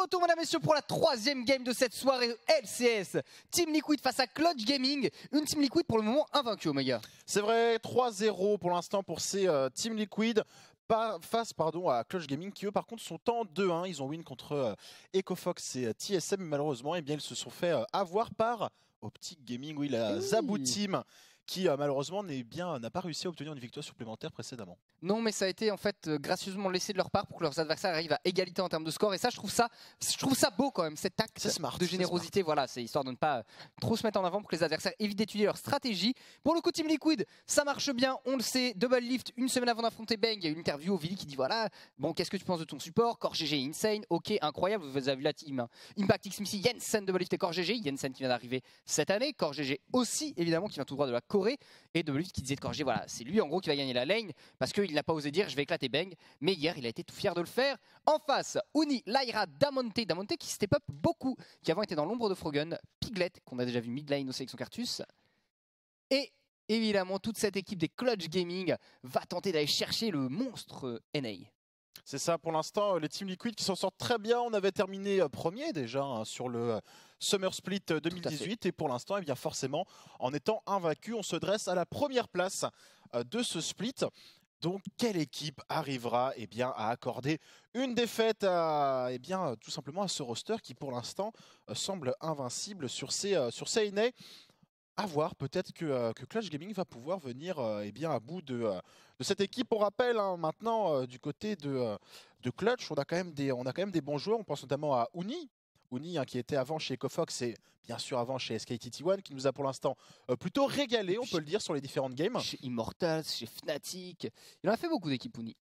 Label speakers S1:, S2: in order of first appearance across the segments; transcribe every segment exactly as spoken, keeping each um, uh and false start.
S1: retour, mesdames et messieurs, pour la troisième game de cette soirée L C S. Team Liquid face à Clutch Gaming. Une Team Liquid pour le moment invaincue, Omega.
S2: C'est vrai, trois zéro pour l'instant pour ces euh, Team Liquid. Pas face pardon, à Clutch Gaming qui eux par contre sont en deux un. Ils ont win contre euh, EcoFox et euh, T S M. Malheureusement, eh bien, ils se sont fait euh, avoir par Optic Gaming, oui, la
S1: oui.
S2: Zabou Team, qui euh, malheureusement n'a pas réussi à obtenir une victoire supplémentaire précédemment.
S1: Non, mais ça a été en fait euh, gracieusement laissé de leur part pour que leurs adversaires arrivent à égalité en termes de score. Et ça, je trouve ça, je trouve ça beau quand même, cet acte
S2: smart,
S1: de générosité. Voilà, c'est histoire de ne pas euh, trop se mettre en avant pour que les adversaires évitent d'étudier leur stratégie. Pour le coup, Team Liquid, ça marche bien, on le sait. Double Lift, une semaine avant d'affronter Bang, il y a une interview au Vili qui dit voilà, bon, qu'est-ce que tu penses de ton support? Core G G Insane, ok, incroyable. Vous avez vu la team hein. Impact X Missy, Jensen, Double Lift et Core G G. Jensen qui vient d'arriver cette année, Core G G aussi évidemment qui vient tout droit de la Corée. Et Double Lift qui disait de Core G G, voilà, c'est lui en gros qui va gagner la lane parce qu'il n'a pas osé dire je vais éclater Bang, mais hier il a été tout fier de le faire. En face, Uni, Lyra, Damonte, Damonte qui step up beaucoup, qui avant était dans l'ombre de Froggen, Piglet qu'on a déjà vu mid lane au sélection Cartus, et évidemment toute cette équipe des Clutch Gaming va tenter d'aller chercher le monstre N A.
S2: C'est ça pour l'instant, les Team Liquid qui s'en sortent très bien. On avait terminé premier déjà hein, sur le Summer Split deux mille dix-huit et pour l'instant, eh bien forcément, en étant invaincu, on se dresse à la première place de ce split. Donc, quelle équipe arrivera eh bien, à accorder une défaite à, eh bien, tout simplement à ce roster qui, pour l'instant, semble invincible sur ces, sur ces N A. À voir, peut-être que, euh, que Clutch Gaming va pouvoir venir euh, eh bien, à bout de, euh, de cette équipe. On rappelle hein, maintenant, euh, du côté de, euh, de Clutch, on a, quand même des, on a quand même des bons joueurs. On pense notamment à Uni. Uni hein, qui était avant chez EcoFox et bien sûr avant chez S K T T one qui nous a pour l'instant euh, plutôt régalé, on peut le dire, sur les différentes games.
S1: Chez Immortals, chez Fnatic, il en a fait beaucoup d'équipes Uni.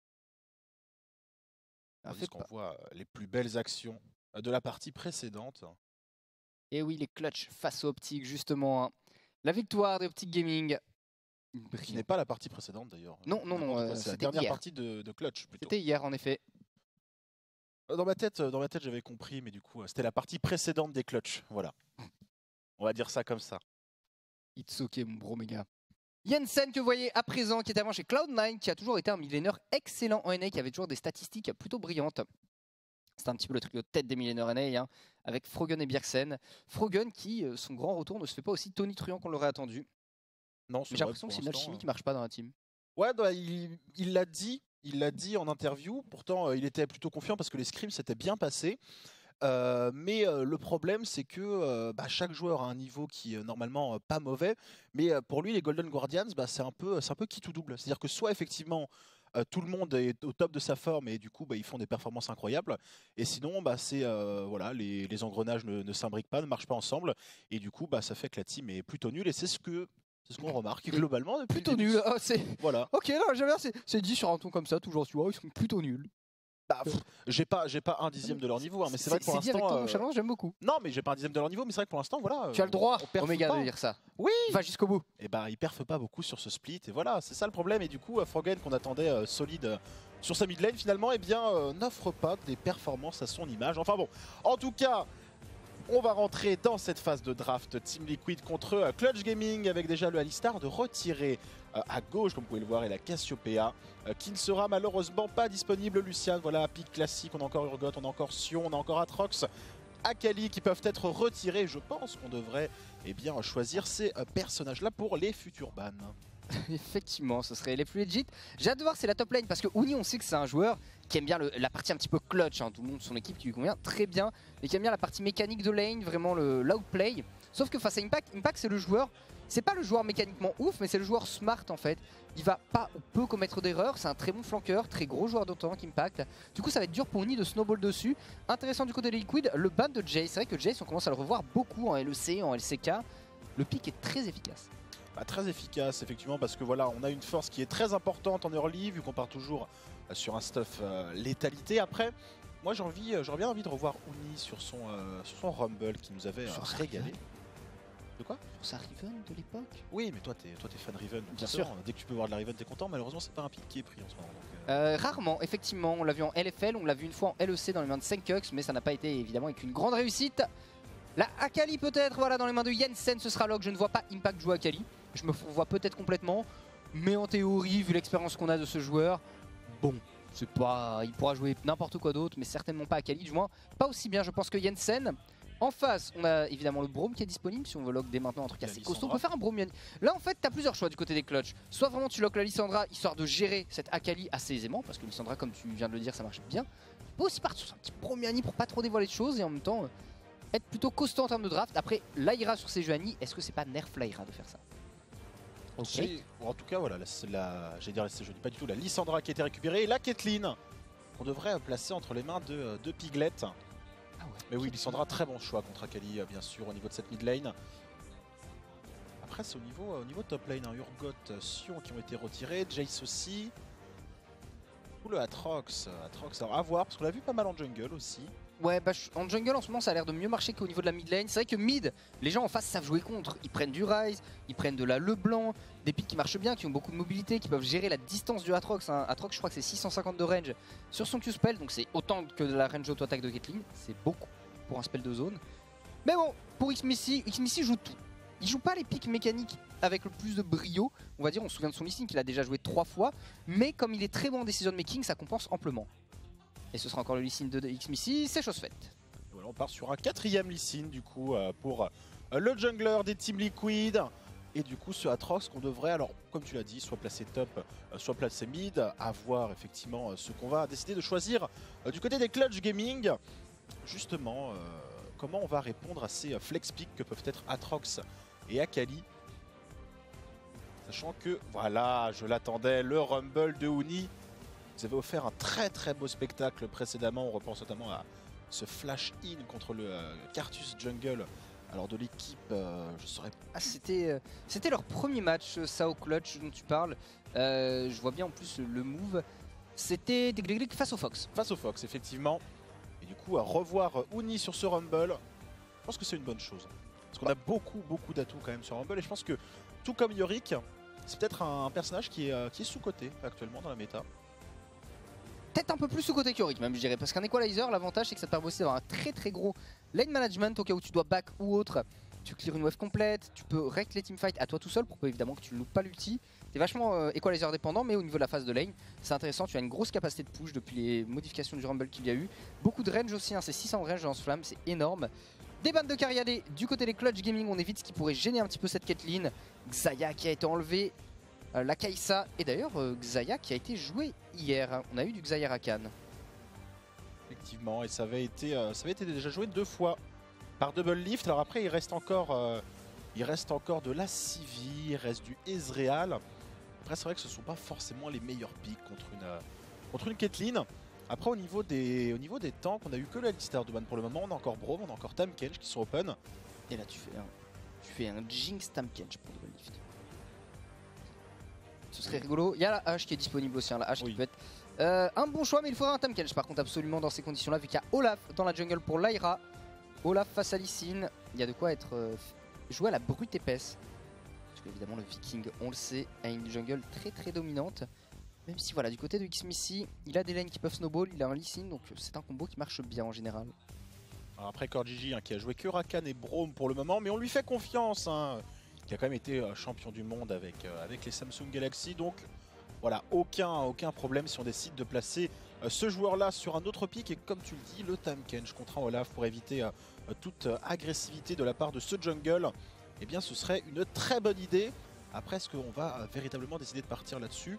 S2: Tandis qu'on voit les plus belles actions de la partie précédente.
S1: Et oui, les Clutch face aux Optic, justement. Hein. La victoire des Optic Gaming.
S2: Qui n'est pas la partie précédente d'ailleurs.
S1: Non, non, non. Euh,
S2: c'est la dernière hier. partie de, de Clutch.
S1: C'était hier, en effet.
S2: Dans ma tête, dans ma tête, j'avais compris, mais du coup, c'était la partie précédente des Clutch. Voilà. On va dire ça comme ça.
S1: It's ok, mon bro méga. Jensen que vous voyez à présent, qui est avant chez Cloud nine, qui a toujours été un millénaire excellent en N A, qui avait toujours des statistiques plutôt brillantes. C'est un petit peu le truc de tête des millénaires N A, hein, avec Froggen et Bjergsen. Froggen qui, euh, son grand retour, ne se fait pas aussi tonitruant qu'on l'aurait attendu.
S2: Non,
S1: j'ai l'impression que c'est une alchimie euh... qui marche pas dans la team.
S2: Ouais, bah, il l'a dit, il l'a dit en interview. Pourtant, euh, il était plutôt confiant parce que les scrims s'étaient bien passés. Euh, mais euh, le problème, c'est que euh, bah, chaque joueur a un niveau qui est normalement euh, pas mauvais. Mais euh, pour lui, les Golden Guardians, bah, c'est un peu, c'est un peu qui tout double. C'est-à-dire que soit effectivement Euh, tout le monde est au top de sa forme et du coup bah, ils font des performances incroyables, et sinon bah, c'est euh, voilà, les, les engrenages ne, ne s'imbriquent pas, ne marchent pas ensemble, et du coup bah, ça fait que la team est plutôt nulle, et c'est ce que c'est ce qu'on remarque globalement depuis
S1: plutôt nul. Oh,
S2: voilà.
S1: Ok, non, j'aime bien, c'est dit sur un ton comme ça toujours, tu vois, ils sont plutôt nuls.
S2: Bah, j'ai pas, j'ai pas un dixième de leur niveau, hein, mais c'est vrai que pour l'instant.
S1: Euh... challenge, j'aime beaucoup.
S2: Non, mais j'ai pas un dixième de leur niveau, mais c'est vrai que pour l'instant, voilà.
S1: Tu as le droit, Omega, de dire ça.
S2: Oui.
S1: Va jusqu'au bout.
S2: Et bah, ils perfent pas beaucoup sur ce split, et voilà, c'est ça le problème. Et du coup, Froggen, qu'on attendait euh, solide euh, sur sa mid lane, finalement, eh bien, euh, n'offre pas des performances à son image. Enfin bon, en tout cas. On va rentrer dans cette phase de draft Team Liquid contre euh, Clutch Gaming, avec déjà le Alistar de retirer euh, à gauche, comme vous pouvez le voir, et la Cassiopeia euh, qui ne sera malheureusement pas disponible. Lucian, voilà, pick classique, on a encore Urgot, on a encore Sion, on a encore Atrox, Akali qui peuvent être retirés. Je pense qu'on devrait eh bien, choisir ces euh, personnages-là pour les futurs bans.
S1: Effectivement, ce serait les plus legit. J'ai hâte de voir c'est la top lane parce que Uni, on sait que c'est un joueur qui aime bien le, la partie un petit peu clutch, hein. Tout le monde, son équipe qui lui convient très bien, et qui aime bien la partie mécanique de lane, vraiment le l'outplay. Sauf que face à Impact, Impact c'est le joueur, c'est pas le joueur mécaniquement ouf, mais c'est le joueur smart en fait. Il va pas ou peu commettre d'erreurs, c'est un très bon flanqueur, très gros joueur de tank Impact. Du coup ça va être dur pour Uni de snowball dessus. Intéressant du côté de Liquid, le ban de Jace, c'est vrai que Jace on commence à le revoir beaucoup en L E C, en L C K. Le pick est très efficace.
S2: Bah, très efficace effectivement, parce que voilà, on a une force qui est très importante en early, vu qu'on part toujours euh, sur un stuff euh, létalité. Après, moi j'ai envie, euh, j'aurais bien envie de revoir Uni sur son, euh, sur son Rumble qui nous avait euh, régalé.
S1: Riven.
S2: De quoi?
S1: Sur sa Riven de l'époque.
S2: Oui, mais toi t'es toi t'es fan Riven, donc
S1: bien sûr.
S2: Dès que tu peux voir de la Riven, t'es content. Malheureusement, c'est pas un pick qui est pris en ce moment. Donc,
S1: euh... Euh, rarement, effectivement. On l'a vu en L F L, on l'a vu une fois en L E C dans les mains de Senkux, mais ça n'a pas été évidemment avec une grande réussite. La Akali peut-être, voilà, dans les mains de Jensen, ce sera lock. Je ne vois pas Impact jouer Akali. Je me vois peut-être complètement, mais en théorie, vu l'expérience qu'on a de ce joueur, bon, c'est pas, il pourra jouer n'importe quoi d'autre, mais certainement pas Akali, du moins pas aussi bien. Je pense que Jensen. En face, on a évidemment le Braum qui est disponible. Si on veut lock dès maintenant un truc assez costaud, on peut faire un Braum. Là, en fait, tu as plusieurs choix du côté des clutch. Soit vraiment tu lock la Lissandra histoire de gérer cette Akali assez aisément, parce que Lissandra, comme tu viens de le dire, ça marche bien. Tu peux aussi partir sur un petit Braum pour pas trop dévoiler de choses et en même temps euh, être plutôt costaud en termes de draft. Après, Lyra sur ses jeux Annie, est-ce que c'est pas nerf Lyra de faire ça?
S2: Okay. En tout cas, voilà, la, la, j'allais dire, je dis pas du tout la Lissandra qui a été récupérée et la Caitlyn qu'on devrait placer entre les mains de, de Piglet. Ah ouais, mais oui, Lissandra, très bon choix contre Akali, bien sûr, au niveau de cette mid lane. Après, c'est au niveau, au niveau top lane, hein, Urgot, Sion qui ont été retirés, Jace aussi. Ou le Atrox. Atrox, alors à voir, parce qu'on l'a vu pas mal en jungle aussi.
S1: Ouais, bah, en jungle en ce moment ça a l'air de mieux marcher qu'au niveau de la mid lane. C'est vrai que mid, les gens en face savent jouer contre. Ils prennent du Ryze, ils prennent de la LeBlanc, des pics qui marchent bien, qui ont beaucoup de mobilité, qui peuvent gérer la distance du Atrox. Hein. Atrox, je crois que c'est six cent cinquante de range sur son Q-spell, donc c'est autant que de la range auto-attaque de Caitlyn. C'est beaucoup pour un spell de zone. Mais bon, pour Xmissy, Xmissy joue tout. Il joue pas les pics mécaniques avec le plus de brio. On va dire, on se souvient de son listing qu'il a déjà joué trois fois. Mais comme il est très bon en decision making, ça compense amplement. Et ce sera encore le listing de Xmissy, c'est chose faite.
S2: Voilà, on part sur un quatrième listing du coup euh, pour euh, le jungler des Team Liquid. Et du coup ce Atrox qu'on devrait, alors comme tu l'as dit, soit placé top, euh, soit placé mid, à voir effectivement euh, ce qu'on va décider de choisir euh, du côté des Clutch Gaming. Justement, euh, comment on va répondre à ces euh, flex picks que peuvent être Atrox et Akali. Sachant que, voilà, je l'attendais, le Rumble de Uni. Vous avez offert un très très beau spectacle précédemment, on repense notamment à ce flash in contre le euh, Carthus Jungle. Alors de l'équipe, euh, je saurais...
S1: Ah, c'était euh, c'était leur premier match, ça au clutch dont tu parles. Euh, je vois bien en plus le move. C'était face au Fox.
S2: Face au Fox, effectivement. Et du coup, à revoir Uni sur ce Rumble, je pense que c'est une bonne chose. Parce qu'on a beaucoup beaucoup d'atouts quand même sur Rumble. Et je pense que, tout comme Yorick, c'est peut-être un personnage qui est, euh, qui est sous-coté actuellement dans la méta.
S1: Peut-être un peu plus sous-côté que Yorick même, je dirais. Parce qu'un Equalizer, l'avantage c'est que ça te permet aussi d'avoir un très très gros lane management au cas où tu dois back ou autre. Tu clears une wave complète, tu peux rect les teamfights à toi tout seul pour que évidemment que tu ne loupes pas l'ulti. T'es vachement euh, Equalizer dépendant, mais au niveau de la phase de lane, c'est intéressant. Tu as une grosse capacité de push depuis les modifications du Rumble qu'il y a eu. Beaucoup de range aussi, hein, c'est six cents range dans ce flamme, c'est énorme. Des bandes de Cariadé du côté des Clutch Gaming, on évite ce qui pourrait gêner un petit peu cette Caitlyn. Xayah qui a été enlevée. Euh, la Kai'Sa et d'ailleurs euh, Xayah qui a été joué hier, hein. On a eu du Xayah Rakan.
S2: Effectivement, et ça avait été, euh, ça avait été déjà joué deux fois par Double Lift. Alors après il reste encore, euh, il reste encore de la Sivir, il reste du Ezreal. Après c'est vrai que ce ne sont pas forcément les meilleurs picks contre une, euh, contre une Caitlyn. Après au niveau des, au niveau des tanks, on a eu que la Lister de ban pour le moment. On a encore Braum, on a encore Tahm Kench qui sont open.
S1: Et là tu fais un, tu fais un Jinx Tahm Kench pour Double Lift. Ce serait rigolo. Il y a la hache qui est disponible aussi, hein, la hache oui. qui peut être euh, un bon choix, mais il faudra un Tahm Kench par contre absolument dans ces conditions-là, vu qu'il y a Olaf dans la jungle pour Lyra. Olaf face à Lee Sin, il y a de quoi être euh, joué à la brute épaisse. Parce qu'évidemment le Viking, on le sait, a une jungle très très dominante. Même si voilà, du côté de Xmissy, il a des lanes qui peuvent snowball, il a un Lee Sin, donc c'est un combo qui marche bien en général.
S2: Alors après CoreGG hein, qui a joué que Rakan et Braum pour le moment, mais on lui fait confiance. Hein. Qui a quand même été euh, champion du monde avec, euh, avec les Samsung Galaxy. Donc voilà, aucun, aucun problème si on décide de placer euh, ce joueur-là sur un autre pick. Et comme tu le dis, le Tahm Kench contre un Olaf pour éviter euh, toute euh, agressivité de la part de ce jungle. Eh bien ce serait une très bonne idée. Après, est-ce qu'on va euh, véritablement décider de partir là-dessus?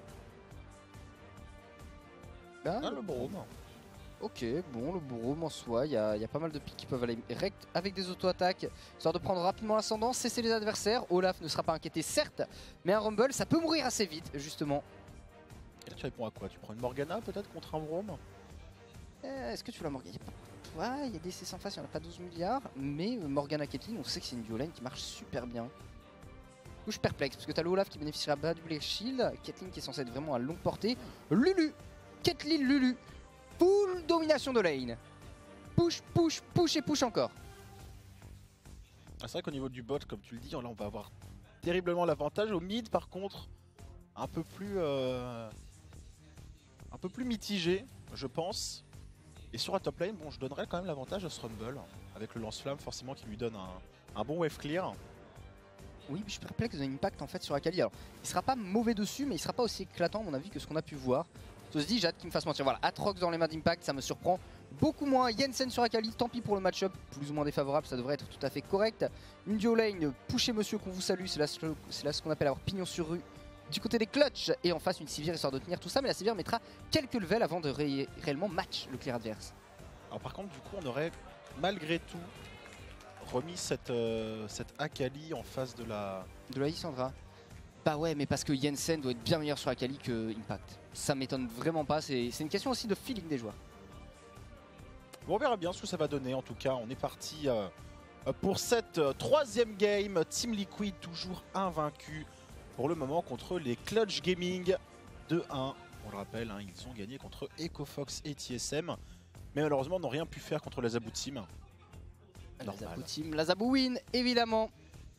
S1: Ah, ah, le Braum. Ok, bon, le Braum en soi, il y, y a pas mal de pics qui peuvent aller rect avec des auto-attaques, histoire de prendre rapidement l'ascendant, cesser les adversaires. Olaf ne sera pas inquiété, certes, mais un Rumble, ça peut mourir assez vite, justement.
S2: Et là, tu réponds à quoi? Tu prends une Morgana peut-être contre un Braum?
S1: euh, Est-ce que tu l'as Morgana? Ouais, il y a des C sans face, il n'y en a pas douze milliards, mais Morgana Caitlyn, on sait que c'est une duo lane qui marche super bien. Du coup, je suis perplexe, parce que tu as le Olaf qui bénéficiera pas du Blade Shield, Caitlyn qui est censée être vraiment à longue portée, Lulu, Caitlyn Lulu. Full domination de lane. Push, push, push et push encore.
S2: Ah, c'est vrai qu'au niveau du bot, comme tu le dis, là on va avoir terriblement l'avantage. Au mid par contre, un peu plus euh, un peu plus mitigé, je pense. Et sur la top lane, bon, je donnerais quand même l'avantage à ce Rumble, avec le lance-flamme forcément qui lui donne un, un bon wave clear.
S1: Oui, je suis perplexe de l'impact en fait sur Akali. Alors, il sera pas mauvais dessus, mais il sera pas aussi éclatant à mon avis que ce qu'on a pu voir. se dit, j'ai hâte qu'il me fasse mentir. Voilà, Atrox dans les mains d'Impact, ça me surprend beaucoup moins. Jensen sur Akali, tant pis pour le match-up, plus ou moins défavorable, ça devrait être tout à fait correct. Une duo lane, pushez monsieur qu'on vous salue, c'est là, là ce qu'on appelle avoir pignon sur rue. Du côté des clutch, et en face une Sivir histoire de tenir tout ça, mais la Sivir mettra quelques levels avant de ré réellement match le clear adverse.
S2: Alors par contre, du coup, on aurait malgré tout remis cette, euh, cette Akali en face de la...
S1: De la Lissandra. Bah ouais, mais parce que Jensen doit être bien meilleur sur Akali que Impact. Ça m'étonne vraiment pas, c'est une question aussi de feeling des joueurs.
S2: Bon, on verra bien ce que ça va donner. En tout cas, on est parti euh, pour cette euh, troisième game. Team Liquid toujours invaincu pour le moment contre les Clutch Gaming deux un. On le rappelle, hein, ils ont gagné contre EcoFox et T S M. Mais malheureusement, n'ont rien pu faire contre la Zabou Team.
S1: La Zabou Team, la Zabou win, évidemment.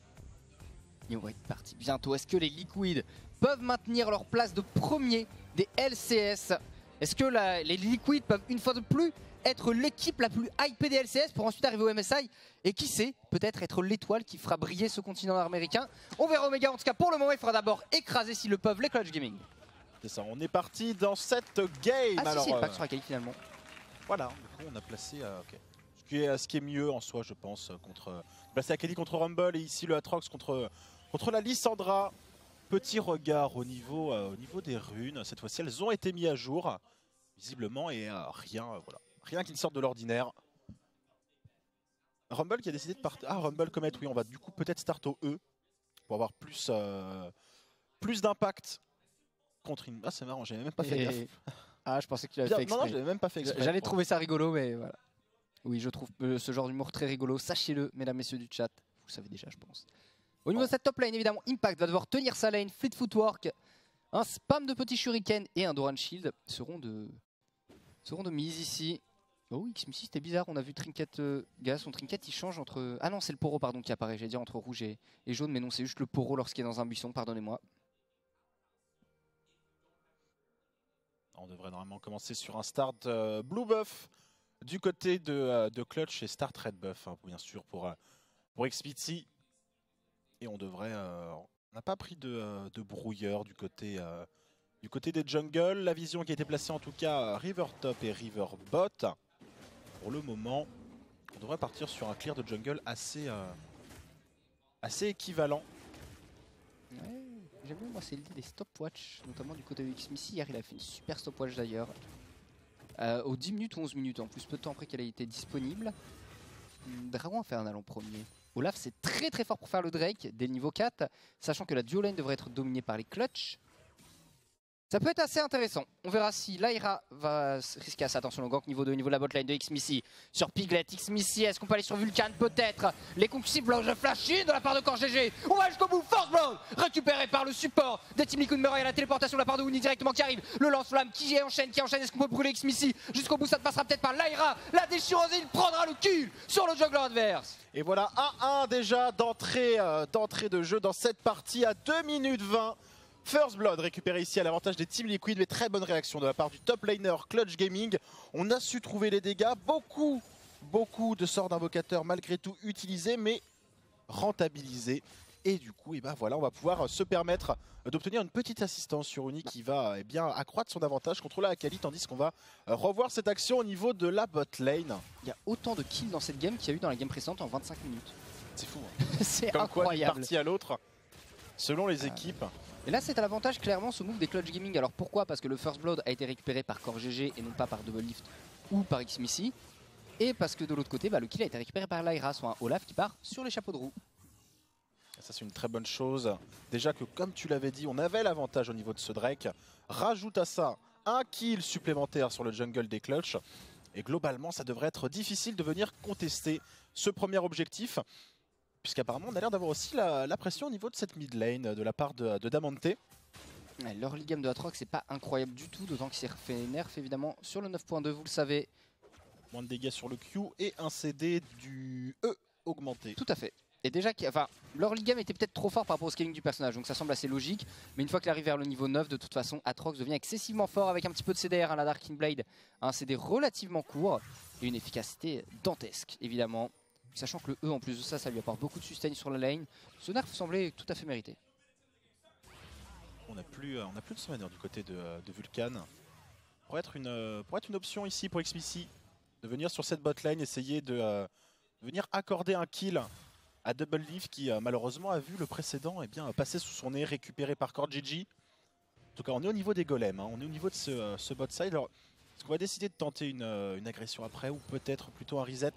S1: Et on va être parti bientôt. Est-ce que les Liquid peuvent maintenir leur place de premier des L C S? Est-ce que la, les Liquid peuvent une fois de plus être l'équipe la plus hypée des L C S pour ensuite arriver au M S I? Et qui sait, peut-être être l'étoile qui fera briller ce continent américain? On verra Omega. En tout cas, pour le moment, il faudra d'abord écraser, s'ils le peuvent, les Clutch Gaming.
S2: C'est ça, on est parti dans cette game.
S1: Ah
S2: Alors,
S1: si, si,
S2: euh,
S1: pas sur la qualif finalement.
S2: Voilà, du coup, on a placé... Euh, okay. ce, qui est, ce qui est mieux en soi, je pense, contre... Placer Akali contre Rumble et ici le Atrox contre, contre la Lissandra. Petit regard au niveau, euh, au niveau des runes. Cette fois-ci, elles ont été mises à jour, visiblement, et euh, rien, euh, voilà, rien qui ne sorte de l'ordinaire. Rumble qui a décidé de partir... Ah, Rumble Comet, oui, on va du coup peut-être start au E pour avoir plus, euh, plus d'impact contre une... Ah, c'est marrant, j'avais même pas fait
S1: Et...
S2: gaffe.
S1: Ah, je pensais que tu l'avais
S2: Bien,
S1: fait exprès.
S2: Non, non, j'avais même pas fait exprès.
S1: J'allais trouver ça rigolo, mais voilà. Oui, je trouve euh, ce genre d'humour très rigolo. Sachez-le, mesdames, messieurs du chat. Vous le savez déjà, je pense. Au niveau oh. de cette top lane, évidemment, Impact va devoir tenir sa lane. Fleet Footwork, un spam de petits shurikens et un Doran Shield seront de, seront de mise ici. Oh oui, Xmissy, c'était bizarre. On a vu Trinket, euh, gars, son Trinket il change entre. Ah non, c'est le poro, pardon, qui apparaît. J'allais dire entre rouge et, et jaune, mais non, c'est juste le poro lorsqu'il est dans un buisson, pardonnez-moi.
S2: On devrait normalement commencer sur un start euh, Blue Buff du côté de, euh, de Clutch et start Red Buff, hein, bien sûr, pour, euh, pour X P T. Et on devrait... Euh, on n'a pas pris de, euh, de brouilleur du côté, euh, du côté des jungles. La vision qui a été placée en tout cas River Top et River Bot. Pour le moment, on devrait partir sur un clear de jungle assez, euh, assez équivalent.
S1: Ouais. J'aime bien, moi, c'est l'idée des stopwatch, notamment du côté de Xmissy. Hier, il a fait une super stopwatch d'ailleurs. Euh, aux dix minutes ou onze minutes, en plus, peu de temps après qu'elle ait été disponible. Dragon Infernal en premier. Olaf, c'est très très fort pour faire le Drake dès le niveau quatre, sachant que la duo lane devrait être dominée par les clutch. Ça peut être assez intéressant. On verra si Lyra va risquer à ça. Attention, le gank niveau deux, niveau de la botlane de Xmissy. Sur Piglet, Xmissy, est-ce qu'on peut aller sur Vulcan? Peut-être. Les concupiscibles de flash in de la part de Core G G. On va jusqu'au bout. Force Blow récupéré par le support des Team Liquid. Murray à la téléportation de la part de Winnie directement qui arrive. Le lance-flamme qui enchaîne, qui enchaîne. Est-ce qu'on peut brûler Xmissy? Jusqu'au bout, ça ne passera peut-être pas. Lyra, la déchireuse, il prendra le kill sur le jungler adverse.
S2: Et voilà, un un déjà d'entrée euh, d'entrée de jeu dans cette partie à deux minutes vingt. First Blood récupéré ici à l'avantage des Team Liquid, mais très bonne réaction de la part du top laner Clutch Gaming. On a su trouver les dégâts, beaucoup, beaucoup de sorts d'invocateurs malgré tout utilisés, mais rentabilisés. Et du coup, et ben voilà, on va pouvoir se permettre d'obtenir une petite assistance sur Uni qui va eh bien, accroître son avantage contre la Akali, tandis qu'on va revoir cette action au niveau de la bot lane.
S1: Il y a autant de kills dans cette game qu'il y a eu dans la game précédente en vingt-cinq minutes.
S2: C'est fou. Hein.
S1: C'est
S2: incroyable. Comme quoi, d'une partie à l'autre, selon les équipes.
S1: Et là, c'est à l'avantage clairement ce move des Clutch Gaming. Alors pourquoi? Parce que le First Blood a été récupéré par Core G G et non pas par Double Lift ou par Xmissy. Et parce que de l'autre côté, bah, le kill a été récupéré par Lyra, soit un Olaf qui part sur les chapeaux de roue.
S2: Ça, c'est une très bonne chose. Déjà que, comme tu l'avais dit, on avait l'avantage au niveau de ce Drake. Rajoute à ça un kill supplémentaire sur le jungle des Clutch. Et globalement, ça devrait être difficile de venir contester ce premier objectif. Puisqu'apparemment, on a l'air d'avoir aussi la, la pression au niveau de cette mid lane de la part de, de Damante.
S1: Ouais, l'early game de Atrox, c'est pas incroyable du tout, d'autant qu'il s'est refait nerf évidemment sur le neuf point deux, vous le savez.
S2: Moins de dégâts sur le Q et un C D du E augmenté.
S1: Tout à fait. Et déjà, enfin, l'early game était peut-être trop fort par rapport au scaling du personnage, donc ça semble assez logique. Mais une fois qu'il arrive vers le niveau neuf, de toute façon, Atrox devient excessivement fort avec un petit peu de C D R, hein, la Darkin Blade. Un C D relativement court et une efficacité dantesque, évidemment. Sachant que le E, en plus de ça, ça lui apporte beaucoup de sustain sur la lane. Ce nerf semblait tout à fait mérité.
S2: On n'a plus, on n'a plus de summoner du côté de, de Vulcan. pourrait être une, euh, pourrait être une option ici pour X M C de venir sur cette bot lane, essayer de euh, venir accorder un kill à Double Leaf qui euh, malheureusement a vu le précédent eh bien, passer sous son nez, récupéré par CoreGG. En tout cas, on est au niveau des golems, hein. On est au niveau de ce, euh, ce bot side. Alors, est-ce qu'on va décider de tenter une, euh, une agression après ou peut-être plutôt un reset?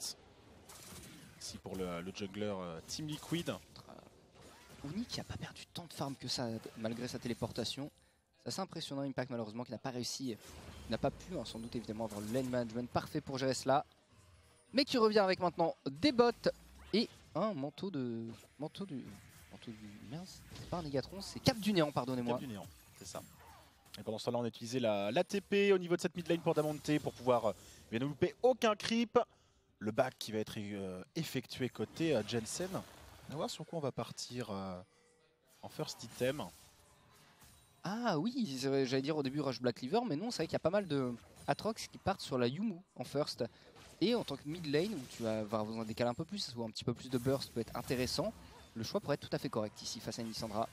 S2: Ici pour le, le jungler euh, Team Liquid.
S1: Uni qui n'a pas perdu tant de farm que ça malgré sa téléportation. C'est assez impressionnant, Impact malheureusement qui n'a pas réussi, n'a pas pu hein, sans doute évidemment avoir le lane management parfait pour gérer cela. Mais qui revient avec maintenant des bots et un manteau de... manteau du... manteau du... merde, c'est pas un Négatron, c'est Cap du Néant, pardonnez-moi.
S2: Cap du Néant, c'est ça. Et pendant ce temps-là, on a utilisé la, l'A T P au niveau de cette mid lane pour Damonte pour pouvoir euh, ne louper aucun creep. Le back qui va être euh, effectué côté euh, Jensen. On va voir sur quoi on va partir euh, en first item.
S1: Ah oui, j'allais dire au début Rush Black Cleaver, mais non, c'est vrai qu'il y a pas mal de Atrox qui partent sur la Yumu en first. Et en tant que mid lane, où tu vas avoir besoin de décaler un peu plus, ou un petit peu plus de burst peut être intéressant, le choix pourrait être tout à fait correct ici face à une Lissandra.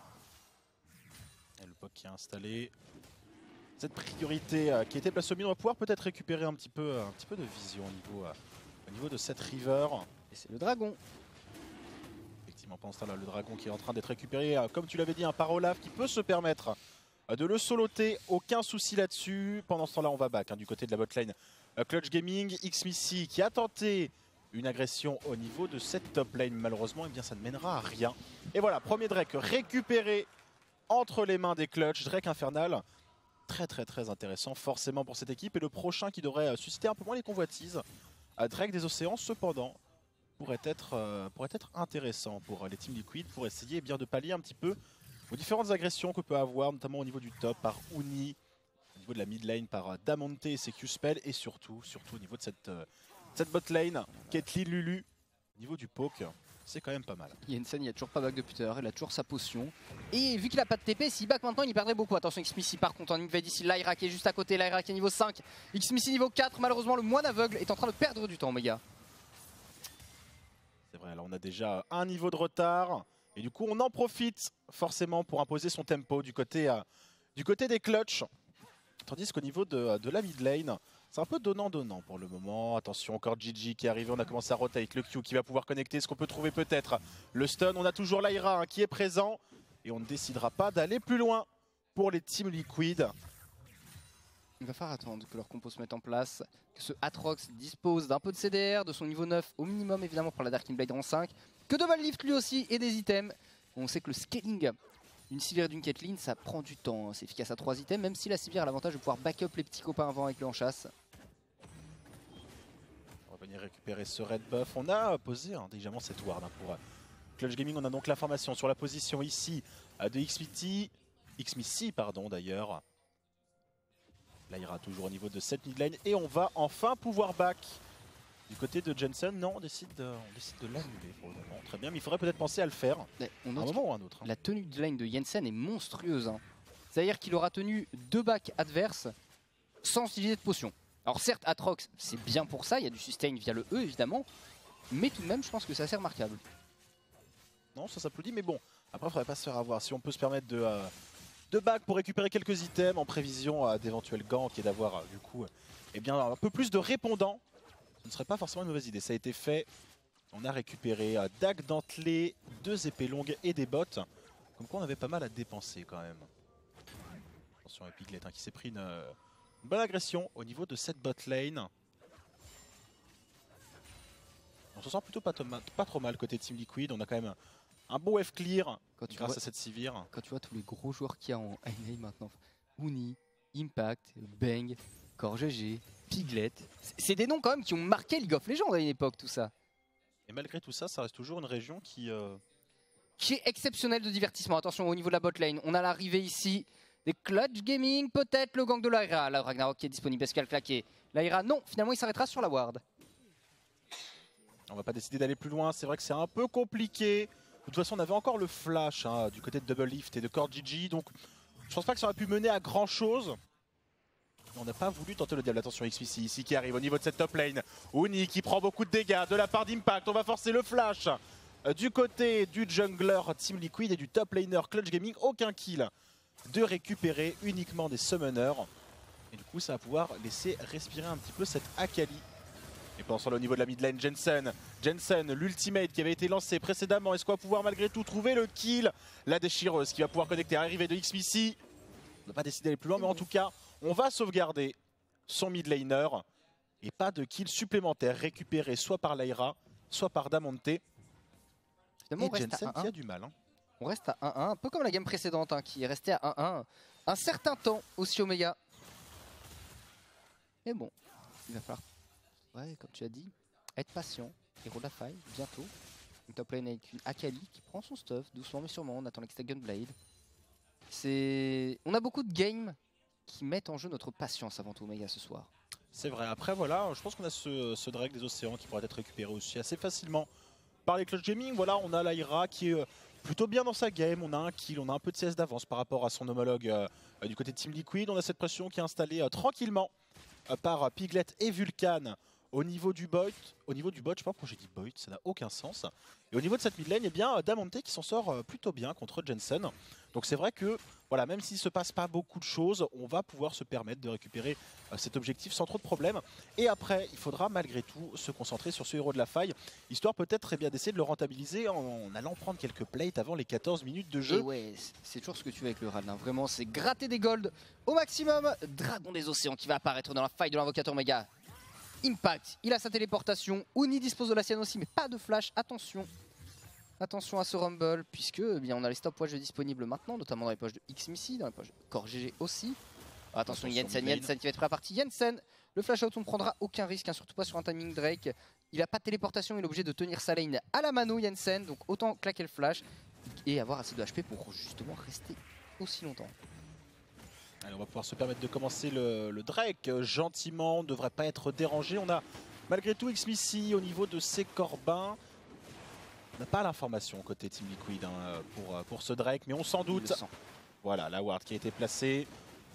S2: Et le poke qui est installé. Cette priorité euh, qui était placée au milieu, on va pouvoir peut-être récupérer un petit peu, euh, un petit peu de vision au niveau, euh, au niveau de cette river.
S1: Et c'est le dragon.
S2: Effectivement, pendant ce temps-là, le dragon qui est en train d'être récupéré, euh, comme tu l'avais dit, un par Olaf qui peut se permettre euh, de le soloter. Aucun souci là-dessus. Pendant ce temps-là, on va back hein, du côté de la botlane. Euh, Clutch Gaming, X M C qui a tenté une agression au niveau de cette top lane. Malheureusement, eh bien, ça ne mènera à rien. Et voilà, premier Drake récupéré entre les mains des Clutch. Drake Infernal. Très très très intéressant forcément pour cette équipe. Et le prochain qui devrait susciter un peu moins les convoitises, à Drake des Océans cependant, pourrait être, euh, pourrait être intéressant pour les Team Liquid pour essayer eh bien, de pallier un petit peu aux différentes agressions que peut avoir, notamment au niveau du top par Uni, au niveau de la mid lane par Damonte et ses Q-Spell, et surtout, surtout au niveau de cette, euh, cette bot lane, Caitlyn Lulu, au niveau du poke. C'est quand même pas mal.
S1: Jensen, il a toujours pas back depuis tout à l'heure, il a toujours sa potion. Et vu qu'il a pas de T P, s'il back maintenant, il perdrait beaucoup. Attention, X M C par contre, on invade ici Lyra qui est juste à côté, Lyra qui est niveau cinq, X M C niveau quatre. Malheureusement, le moine aveugle est en train de perdre du temps, Omega.
S2: C'est vrai, là on a déjà un niveau de retard. Et du coup, on en profite forcément pour imposer son tempo du côté, euh, du côté des Clutch. Tandis qu'au niveau de, de la mid lane, c'est un peu donnant-donnant pour le moment. Attention, encore Gigi qui est arrivé, on a commencé à rotate, le Q qui va pouvoir connecter, ce qu'on peut trouver peut-être le stun. On a toujours Lyra hein, qui est présent et on ne décidera pas d'aller plus loin pour les Team Liquid.
S1: Il va falloir attendre que leur compo se mette en place, que ce Atrox dispose d'un peu de C D R, de son niveau neuf au minimum évidemment pour la Darkin Blade en cinq, que Double Lift lui aussi ait des items. On sait que le scaling d'une Sivir et d'une Caitlyn ça prend du temps, hein. C'est efficace à trois items, même si la Sivir a l'avantage de pouvoir back up les petits copains avant avec le en chasse.
S2: On va venir récupérer ce red buff. On a posé hein, évidemment cette ward hein, pour Clutch Gaming. On a donc l'information sur la position ici de X M C, X M C pardon d'ailleurs. Lyra toujours au niveau de cette mid lane et on va enfin pouvoir back du côté de Jensen. Non, on décide de, on décide de l'annuler pour le moment. Très bien, mais il faudrait peut-être penser à le faire
S1: on
S2: à un moment ou à un autre. Hein.
S1: La tenue de lane de Jensen est monstrueuse. Hein. C'est-à-dire qu'il aura tenu deux backs adverses sans utiliser de potion. Alors certes, Atrox, c'est bien pour ça, il y a du sustain via le E évidemment, mais tout de même, je pense que c'est assez remarquable.
S2: Non, ça s'applaudit, mais bon, après, il ne faudrait pas se faire avoir. Si on peut se permettre de... Euh, de back pour récupérer quelques items en prévision euh, d'éventuels ganks et d'avoir euh, du coup euh, eh bien, un peu plus de répondants. Ce ne serait pas forcément une mauvaise idée. Ça a été fait. On a récupéré euh, dague dentelée, deux épées longues et des bottes. Comme quoi on avait pas mal à dépenser quand même. Attention à Piglet hein, qui s'est pris une, euh, une bonne agression au niveau de cette bot lane. On se sent plutôt pas, pas trop mal côté Team Liquid. On a quand même un, un beau F clear quand tu grâce vois, à cette Sivir.
S1: Quand tu vois tous les gros joueurs qu'il y a en N A maintenant, Uni, Impact, Bang, CoreGG, Piglet, c'est des noms quand même qui ont marqué League of Legends à une époque tout ça.
S2: Et malgré tout ça, ça reste toujours une région qui... Euh...
S1: qui est exceptionnelle de divertissement. Attention au niveau de la bot lane, on a l'arrivée ici des Clutch Gaming, peut-être le gang de Lyra. Là, Ragnarok qui est disponible, parce qu'elle claqué. Lyra, non, finalement il s'arrêtera sur la ward.
S2: On va pas décider d'aller plus loin, c'est vrai que c'est un peu compliqué. De toute façon, on avait encore le flash hein, du côté de Double Lift et de CoreGG, donc je pense pas que ça aurait pu mener à grand chose. On n'a pas voulu tenter le diable. Attention, X M C ici qui arrive au niveau de cette top lane. Uni qui prend beaucoup de dégâts de la part d'Impact. On va forcer le flash euh, du côté du jungler Team Liquid et du top laner Clutch Gaming. Aucun kill de récupérer, uniquement des summoners. Et du coup, ça va pouvoir laisser respirer un petit peu cette Akali. Et pendant ce temps, au niveau de la mid lane, Jensen, Jensen, l'ultimate qui avait été lancé précédemment, est-ce qu'on va pouvoir malgré tout trouver le kill? La déchireuse qui va pouvoir connecter l'arrivée de Xmissy. On n'a pas décidé d'aller plus loin, mais en tout cas, on va sauvegarder son mid laner. Et pas de kill supplémentaire récupéré soit par Lyra, soit par Damonte. Et
S1: Finalement, on reste
S2: Jensen
S1: à un un.
S2: qui a du mal. Hein.
S1: On reste à un un, un peu comme la game précédente hein, qui est restée à un un un certain temps aussi Omega. Mais bon, il va falloir, ouais, comme tu as dit, être patient. Héros de la faille, bientôt. Une top lane avec une Akali qui prend son stuff, doucement mais sûrement, on attend l'extend Gunblade. C'est... On a beaucoup de games qui mettent en jeu notre patience avant tout Omega ce soir.
S2: C'est vrai, après voilà, je pense qu'on a ce, ce Drake des océans qui pourrait être récupéré aussi assez facilement par les Clutch Gaming. Voilà, on a Lyra qui est plutôt bien dans sa game, on a un kill, on a un peu de C S d'avance par rapport à son homologue euh, du côté de Team Liquid. On a cette pression qui est installée euh, tranquillement euh, par Piglet et Vulcan au niveau du bot. Au niveau du bot, je sais pas pourquoi j'ai dit bot, ça n'a aucun sens. Et au niveau de cette mid lane, eh bien Damonte qui s'en sort euh, plutôt bien contre Jensen. Donc c'est vrai que voilà, même s'il ne se passe pas beaucoup de choses, on va pouvoir se permettre de récupérer euh, cet objectif sans trop de problèmes. Et après, il faudra malgré tout se concentrer sur ce héros de la faille, histoire peut-être eh bien d'essayer de le rentabiliser en, en allant prendre quelques plates avant les quatorze minutes de jeu.
S1: Et ouais, c'est toujours ce que tu veux avec le Radin. Vraiment, c'est gratter des golds au maximum. Dragon des océans qui va apparaître dans la faille de l'invocateur Omega. Impact, il a sa téléportation. Uni dispose de la sienne aussi, mais pas de flash. Attention. Attention à ce Rumble, puisque eh bien, on a les stopwatch disponibles maintenant, notamment dans les poches de Xmissy, dans les poches de Core G G aussi. Attention,
S2: Attention
S1: Jensen,
S2: Lane.
S1: Jensen qui va être prêt à partie. Jensen, le flash out, on ne prendra aucun risque, hein, surtout pas sur un timing Drake. Il n'a pas de téléportation, il est obligé de tenir sa lane à la mano, Jensen, donc autant claquer le flash et avoir assez de H P pour justement rester aussi longtemps.
S2: Allez, on va pouvoir se permettre de commencer le, le Drake euh, gentiment, on ne devrait pas être dérangé. On a malgré tout Xmissy au niveau de ses corbins. On n'a pas l'information côté Team Liquid hein, pour, pour ce Drake, mais on s'en doute. Voilà, la ward qui a été placée.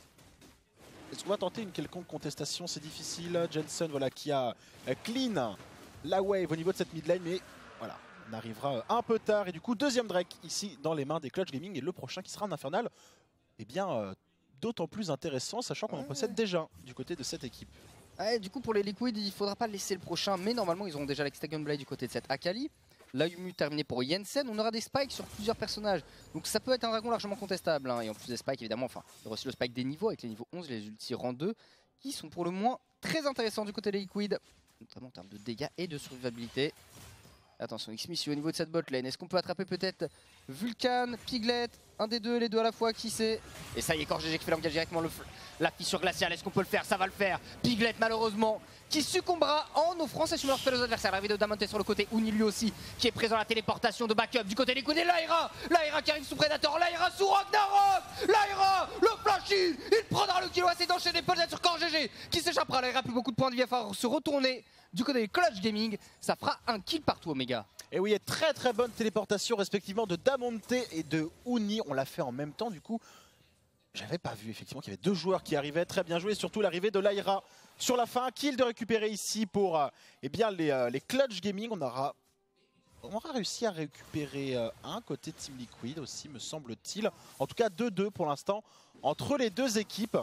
S2: Est-ce qu'on va tenter une quelconque contestation? C'est difficile. Jensen voilà, qui a euh, clean la wave au niveau de cette mid lane, mais voilà, on arrivera un peu tard. Et du coup, deuxième Drake ici dans les mains des Clutch Gaming. Et le prochain qui sera un infernal, eh bien, euh, d'autant plus intéressant, sachant qu'on en possède déjà du côté de cette équipe.
S1: Ouais, du coup, pour les Liquid, il ne faudra pas laisser le prochain, mais normalement, ils auront déjà l'Extagon Blade du côté de cette Akali. La Yumu terminée pour Jensen, on aura des spikes sur plusieurs personnages. Donc ça peut être un dragon largement contestable. Hein. Et en plus des spikes, évidemment, enfin, il y aura aussi le spike des niveaux avec les niveaux onze, les ultis rang deux, qui sont pour le moins très intéressants du côté des Liquid, notamment en termes de dégâts et de survivabilité. Attention, Xmissy au niveau de cette bot lane. Est-ce qu'on peut attraper peut-être Vulcan, Piglet, un des deux, les deux à la fois, qui sait? Et ça y est, Core G G qui fait l'engage directement le la fissure glaciale. Est-ce qu'on peut le faire? Ça va le faire. Piglet, malheureusement, qui succombera en offrant ses chumeurs aux adversaires. L'arrivée de Damonte sur le côté, Uni lui aussi, qui est présent à la téléportation de backup du côté des coups. Et Lyra, Lyra qui arrive sous Predator, Lyra sous Ragnarok, Lyra, le flash in, il prendra le kilo assez d'enchaîner peut-être sur Core G G, qui s'échappera. Lyra plus beaucoup de points de vie, à falloir se retourner du côté des Clutch Gaming. Ça fera un kill partout, Omega.
S2: Et oui, très très bonne téléportation respectivement de Damonte et de Uni. On l'a fait en même temps du coup. J'avais pas vu effectivement qu'il y avait deux joueurs qui arrivaient. Très bien joué, surtout l'arrivée de Lyra sur la fin. Kill de récupérer ici pour euh, eh bien, les, euh, les Clutch Gaming. On aura, on aura réussi à récupérer euh, un côté Team Liquid aussi, me semble-t-il. En tout cas deux deux pour l'instant entre les deux équipes.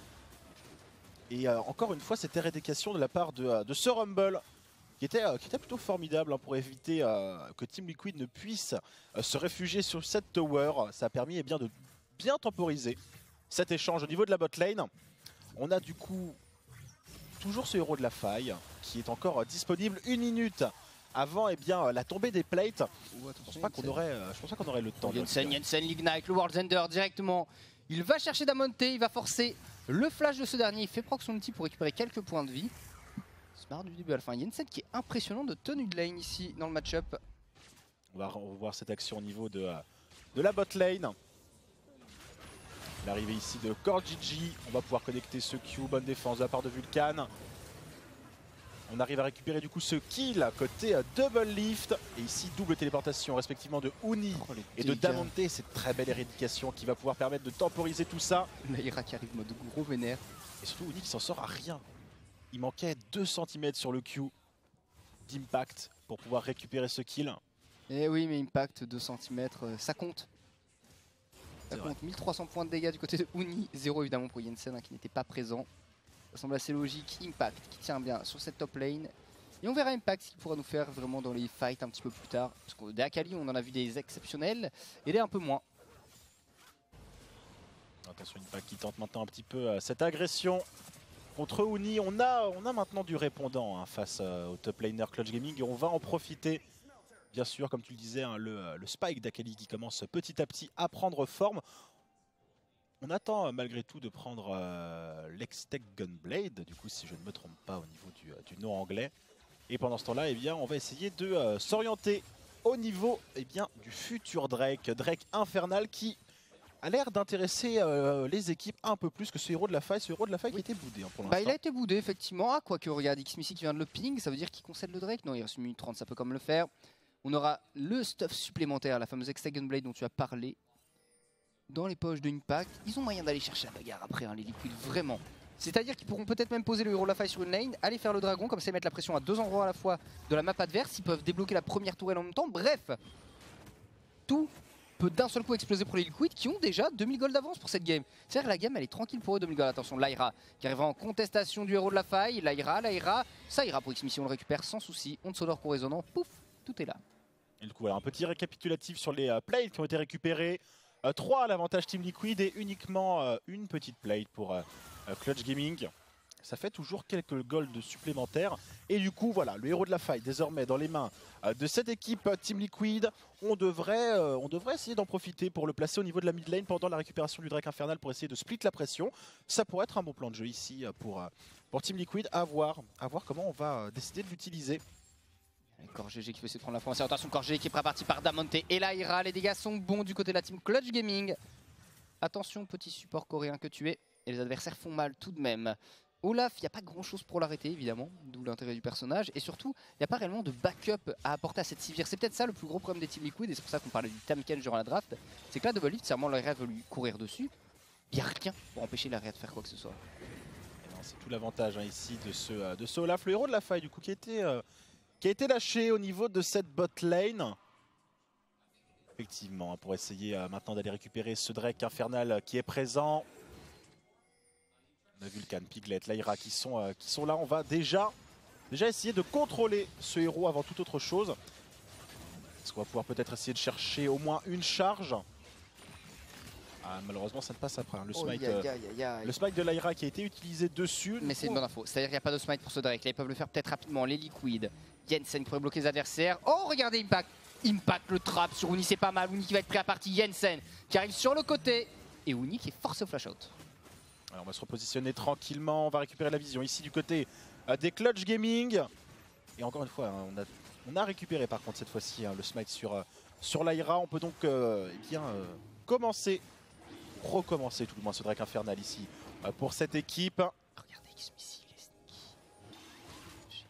S2: Et euh, encore une fois, cette éradication de la part de, euh, de ce Rumble qui était, euh, qui était plutôt formidable hein, pour éviter euh, que Team Liquid ne puisse euh, se réfugier sur cette tower. Ça a permis eh bien, de bien temporiser cet échange au niveau de la bot lane. On a du coup toujours ce héros de la faille qui est encore euh, disponible une minute avant eh bien, euh, la tombée des plates. Oh, je pense pas qu'on aurait, euh, je pense pas qu'on aurait le temps.
S1: Jensen, Jensen, l'Ignite, le World's Ender directement. Il va chercher Damonte, il va forcer le flash de ce dernier. Il fait proc son ulti pour récupérer quelques points de vie. Smart du début à la fin. Jensen qui est impressionnant de tenue de lane ici dans le match-up.
S2: On va revoir cette action au niveau de, euh, de la bot lane. L'arrivée ici de Core G G. On va pouvoir connecter ce Q. Bonne défense de la part de Vulcan. On arrive à récupérer du coup ce kill côté euh, double lift. Et ici double téléportation respectivement de Uni
S1: Oh,
S2: et de Damonte. Cette très belle éradication qui va pouvoir permettre de temporiser tout ça.
S1: Lyra qui arrive mode gros vénère.
S2: Et surtout Uni qui s'en sort à rien. Il manquait deux centimètres sur le Q d'impact pour pouvoir récupérer ce kill.
S1: Eh oui, mais impact deux centimètres, ça compte. Ça compte mille trois cents points de dégâts du côté de Uni, zéro évidemment pour Jensen hein, qui n'était pas présent. Ça semble assez logique. Impact qui tient bien sur cette top lane. Et on verra Impact ce qu'il pourra nous faire vraiment dans les fights un petit peu plus tard. Parce que des Akali on en a vu des exceptionnels et des un peu moins.
S2: Attention Impact qui tente maintenant un petit peu euh, cette agression contre Uni. On a, on a maintenant du répondant hein, face euh, au top laner Clutch Gaming et on va en profiter. Bien sûr, comme tu le disais, hein, le, le spike d'Akali qui commence petit à petit à prendre forme. On attend euh, malgré tout de prendre euh, l'Extech Gunblade, du coup si je ne me trompe pas au niveau du, euh, du nom anglais. Et pendant ce temps-là, eh bien, on va essayer de euh, s'orienter au niveau eh bien, du futur Drake. Drake infernal qui a l'air d'intéresser euh, les équipes un peu plus que ce héros de la faille. Ce héros de la faille oui. qui a été boudé hein, pour l'instant.
S1: Bah, il a été boudé effectivement. Ah, quoique regarde Xmissy qui vient de le ping, ça veut dire qu'il concède le Drake. Non, il reste une minute trente, ça peut comme le faire. On aura le stuff supplémentaire, la fameuse Extech Gunblade dont tu as parlé. Dans les poches de Impact, ils ont moyen d'aller chercher la bagarre après, hein, les liquides, vraiment. C'est-à-dire qu'ils pourront peut-être même poser le héros de la faille sur une lane, aller faire le dragon, comme ça ils mettent la pression à deux endroits à la fois de la map adverse, ils peuvent débloquer la première tourelle en même temps, bref. Tout peut d'un seul coup exploser pour les liquides qui ont déjà deux mille gold d'avance pour cette game. C'est-à-dire que la game elle est tranquille pour eux, deux mille gold. Attention, Lyra qui arrive en contestation du héros de la faille, Lyra, Lyra, ça ira pour Xmissy, on le récupère sans souci, on sonore pour résonant, pouf, tout est là.
S2: Et du coup, voilà, un petit récapitulatif sur les uh, plates qui ont été récupérés. Euh, trois à l'avantage Team Liquid et uniquement euh, une petite plate pour euh, euh, Clutch Gaming. Ça fait toujours quelques golds supplémentaires. Et du coup, voilà, le héros de la faille désormais dans les mains euh, de cette équipe euh, Team Liquid. On devrait, euh, on devrait essayer d'en profiter pour le placer au niveau de la mid lane pendant la récupération du Drake Infernal pour essayer de split la pression. Ça pourrait être un bon plan de jeu ici euh, pour, euh, pour Team Liquid. À voir, à voir comment on va euh, décider de l'utiliser.
S1: Core G G qui veut essayer de prendre la formation. Attention, Core G G qui est préparti par Damonte et Lyra. Les dégâts sont bons du côté de la team Clutch Gaming. Attention, petit support coréen que tu es. Et les adversaires font mal tout de même. Olaf, il n'y a pas grand chose pour l'arrêter évidemment, d'où l'intérêt du personnage. Et surtout, il n'y a pas réellement de backup à apporter à cette Sivir. C'est peut-être ça le plus gros problème des Team Liquid. Et c'est pour ça qu'on parlait du Tamken durant la draft. C'est que là, Double Lift, c'est vraiment Lyra veut lui courir dessus. Il n'y a rien pour empêcher Lyra de faire quoi que ce soit.
S2: C'est tout l'avantage hein, ici de ce, de ce Olaf, le héros de la faille du coup qui était... Euh... qui a été lâché au niveau de cette bot lane. Effectivement, pour essayer euh, maintenant d'aller récupérer ce Drake infernal qui est présent. On a Vulcan, Piglet, Lyra qui sont, euh, qui sont là. On va déjà, déjà essayer de contrôler ce héros avant toute autre chose. Est-ce qu'on va pouvoir peut-être essayer de chercher au moins une charge? Ah, malheureusement ça ne passe après. Hein. Le,
S1: oh,
S2: smite,
S1: yeah, yeah, yeah, yeah.
S2: euh, le smite de Lyra qui a été utilisé dessus.
S1: Mais c'est une bonne info. C'est-à-dire qu'il n'y a pas de smite pour ce Drake. Là ils peuvent le faire peut-être rapidement. Les liquides. Jensen pourrait bloquer les adversaires. Oh regardez Impact. Impact le trap sur Uni, c'est pas mal. Uni qui va être pris à partie. Jensen qui arrive sur le côté. Et Uni qui est forcé au flash out.
S2: Alors on va se repositionner tranquillement. On va récupérer la vision ici du côté euh, des Clutch Gaming. Et encore une fois, hein, on, a, on a récupéré par contre cette fois-ci hein, le smite sur, euh, sur Lyra. On peut donc euh, eh bien, euh, commencer. recommencer tout le moins ce Drake Infernal ici euh, pour cette équipe.
S1: Regardez Xmissy, il est sneaky.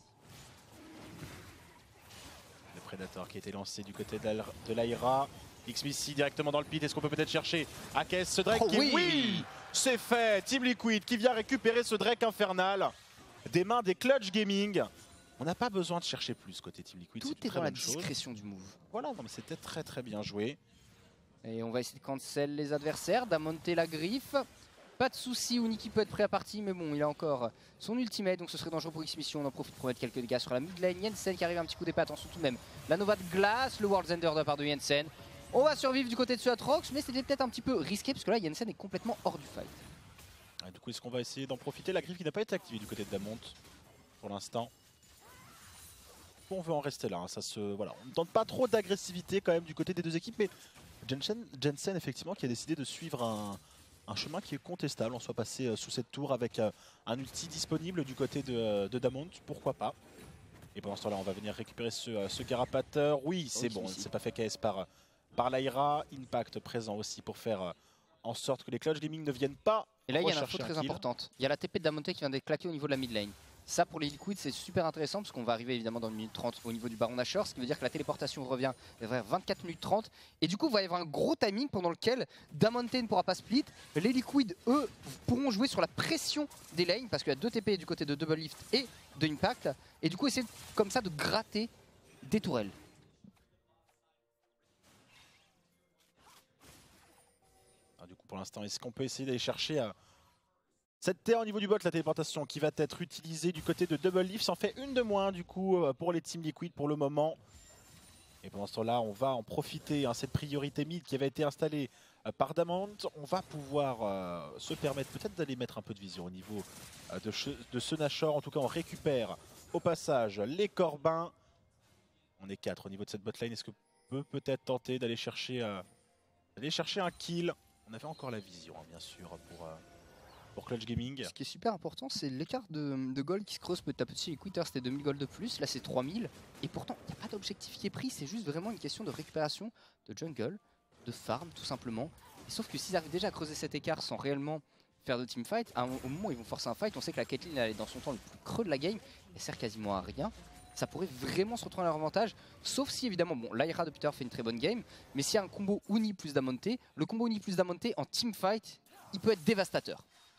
S2: Le Predator qui a été lancé du côté de Lyra. Xmissy directement dans le pit. Est-ce qu'on peut peut-être chercher Akes ce Drake
S1: oh,
S2: qui...
S1: Oui,
S2: oui c'est fait. Team Liquid qui vient récupérer ce Drake Infernal des mains des Clutch Gaming. On n'a pas besoin de chercher plus côté Team Liquid.
S1: Tout est, est dans la discrétion du move.
S2: Voilà, c'était très très bien joué.
S1: Et on va essayer de cancel les adversaires, Damonte la griffe. Pas de soucis, Uni qui peut être prêt à partie, mais bon, il a encore son ultimate, donc ce serait dangereux pour Xmissy. On en profite pour mettre quelques dégâts sur la mid lane. Jensen qui arrive un petit coup d'épée, attention tout de même. La Nova de glace, le World's Ender de la part de Jensen. On va survivre du côté de ce Atrox, mais c'était peut-être un petit peu risqué, parce que là, Jensen est complètement hors du fight.
S2: Ah, du coup, est-ce qu'on va essayer d'en profiter? La griffe qui n'a pas été activée du côté de Damont pour l'instant. On veut en rester là, hein. Ça se, voilà. On ne tente pas trop d'agressivité quand même du côté des deux équipes, mais Jensen, Jensen effectivement qui a décidé de suivre un, un chemin qui est contestable. On soit passé euh, sous cette tour avec euh, un ulti disponible du côté de, de Damont, pourquoi pas. Et pendant ce temps là on va venir récupérer ce, euh, ce carapateur. Oui c'est oh, bon, c'est pas fait K S par, par Lyra. Impact présent aussi pour faire euh, en sorte que les Clutch Gaming ne viennent pas.
S1: Et là il y a une info très importante. Il y a la T P de Damonte qui vient d'être claquée au niveau de la mid lane. Ça pour les liquides c'est super intéressant parce qu'on va arriver évidemment dans une minute trente au niveau du Baron Nashor, ce qui veut dire que la téléportation revient vers vingt-quatre minutes trente et du coup il va y avoir un gros timing pendant lequel Damonte ne pourra pas split, les liquides eux pourront jouer sur la pression des lanes parce qu'il y a deux T P du côté de Double Lift et de Impact et du coup essayer comme ça de gratter des tourelles.
S2: Ah, du coup, pour l'instant, est-ce qu'on peut essayer d'aller chercher euh, cette terre au niveau du bot, la téléportation qui va être utilisée du côté de Double Leaf. Ça en fait une de moins du coup euh, pour les Team Liquid pour le moment. Et pendant ce temps-là, on va en profiter. Hein, cette priorité mid qui avait été installée euh, par Damant. On va pouvoir euh, se permettre peut-être d'aller mettre un peu de vision au niveau euh, de, de ce Nashor. En tout cas, on récupère au passage les Corbins. On est quatre au niveau de cette botlane. Est-ce que peut peut-être tenter d'aller chercher, euh, d'aller chercher un kill? On avait encore la vision, hein, bien sûr, pour, euh, pour Clutch Gaming.
S1: Ce qui est super important, c'est l'écart de, de gold qui se creuse petit à petit. Les quitters, c'était deux mille gold de plus, là c'est trois mille. Et pourtant, il n'y a pas d'objectif qui est pris, c'est juste vraiment une question de récupération de jungle, de farm tout simplement. Et sauf que s'ils arrivent déjà à creuser cet écart sans réellement faire de teamfight, au moment où ils vont forcer un fight, on sait que la Caitlyn elle est dans son temps le plus creux de la game, elle sert quasiment à rien. Ça pourrait vraiment se retrouver à leur avantage, sauf si évidemment, bon, Lyra de Peter fait une très bonne game, mais s'il y a un combo Uni plus Damonte, le combo Uni plus Damonte en teamfight, il peut être dévastateur.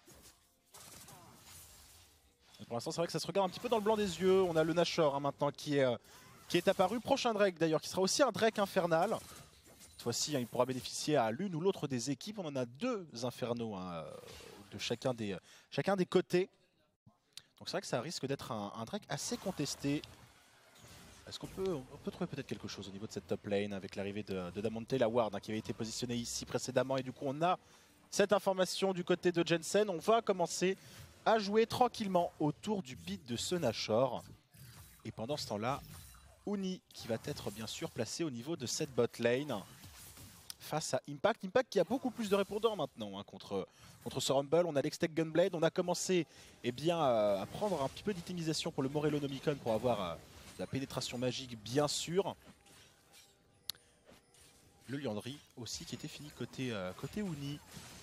S2: Pour l'instant, c'est vrai que ça se regarde un petit peu dans le blanc des yeux. On a le Nashor hein, maintenant qui est, euh, qui est apparu. Prochain Drake d'ailleurs, qui sera aussi un Drake infernal. Cette fois-ci, hein, il pourra bénéficier à l'une ou l'autre des équipes. On en a deux infernaux hein, de chacun des, euh, chacun des côtés. Donc c'est vrai que ça risque d'être un, un Drake assez contesté. Est-ce qu'on peut, on peut trouver peut-être quelque chose au niveau de cette top lane avec l'arrivée de, de Damonte, la ward hein, qui avait été positionnée ici précédemment. Et du coup, on a cette information du côté de Jensen. On va commencer à jouer tranquillement autour du beat de ce Nashor. Et pendant ce temps-là, Uni qui va être bien sûr placé au niveau de cette bot lane face à Impact. Impact qui a beaucoup plus de répondants maintenant hein, contre, contre ce Rumble. On a l'Extec Gunblade. On a commencé eh bien, euh, à prendre un petit peu d'itemisation pour le Morellonomicon pour avoir euh, de la pénétration magique bien sûr. Le Liandry aussi qui était fini côté, euh, côté Uni.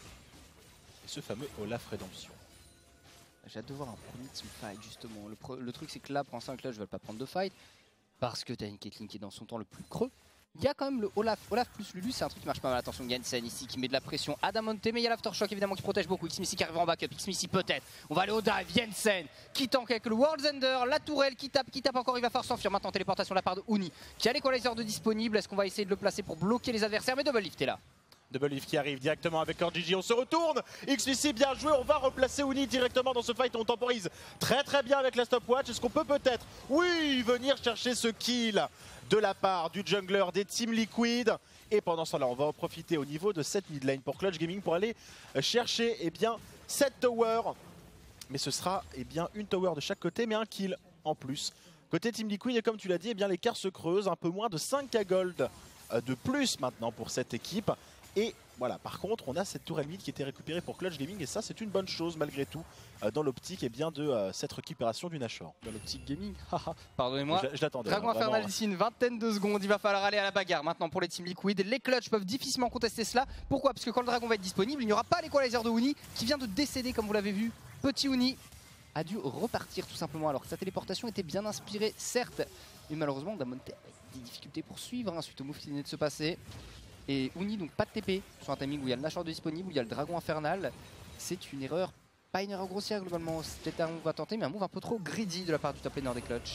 S2: Et ce fameux Olaf Redemption.
S1: J'ai hâte de voir un premier teamfight justement. Le, pro le truc c'est que là pour l'instant Clutch ne veulent pas prendre de fight parce que t'as une Caitlyn qui est dans son temps le plus creux. Il y a quand même le Olaf, Olaf plus Lulu, c'est un truc qui marche pas mal. Attention Jensen ici qui met de la pression à Damonte, mais il y a l'Aftershock évidemment qui protège beaucoup. Xmissi qui arrive en backup, Xmissi peut-être. On va aller au dive, Jensen qui tank avec le World's Ender, la tourelle qui tape, qui tape encore, il va falloir s'enfuir. Maintenant téléportation de la part de Uni qui a l'équalizer de disponible. Est-ce qu'on va essayer de le placer pour bloquer les adversaires? Mais Double Lift est là.
S2: Double Lift qui arrive directement avec Orgigi, on se retourne, Xmissi bien joué, on va replacer Uni directement dans ce fight, on temporise très très bien avec la stopwatch. Est-ce qu'on peut peut-être, oui, venir chercher ce kill de la part du jungler des Team Liquid? Et pendant ce temps-là, on va en profiter au niveau de cette mid lane pour Clutch Gaming pour aller chercher eh bien, cette tower. Mais ce sera eh bien, une tower de chaque côté, mais un kill en plus. Côté Team Liquid, et comme tu l'as dit, eh bien, l'écart se creuse, un peu moins de cinq K gold de plus maintenant pour cette équipe. Et voilà, par contre, on a cette tourelle mid qui était récupérée pour Clutch Gaming et ça, c'est une bonne chose malgré tout euh, dans l'optique eh bien de euh, cette récupération du Nashor.
S1: Dans l'optique gaming, pardonnez-moi.
S2: Je, je l'attendais.
S1: Dragon
S2: hein,
S1: Infernal d'ici une vingtaine de secondes, il va falloir aller à la bagarre maintenant pour les Team Liquid. Les Clutch peuvent difficilement contester cela. Pourquoi? Parce que quand le dragon va être disponible, il n'y aura pas l'équalizer de Uni qui vient de décéder comme vous l'avez vu. Petit Uni a dû repartir tout simplement alors que sa téléportation était bien inspirée, certes. Mais malheureusement, Damonte a des difficultés pour suivre hein, suite au move qui venait de se passer. Et Uni donc pas de T P sur un timing où il y a le Nashor de disponible, où il y a le Dragon Infernal. C'est une erreur, pas une erreur grossière globalement, c'est peut-être un move à tenter, mais un move un peu trop greedy de la part du top laner des Clutch.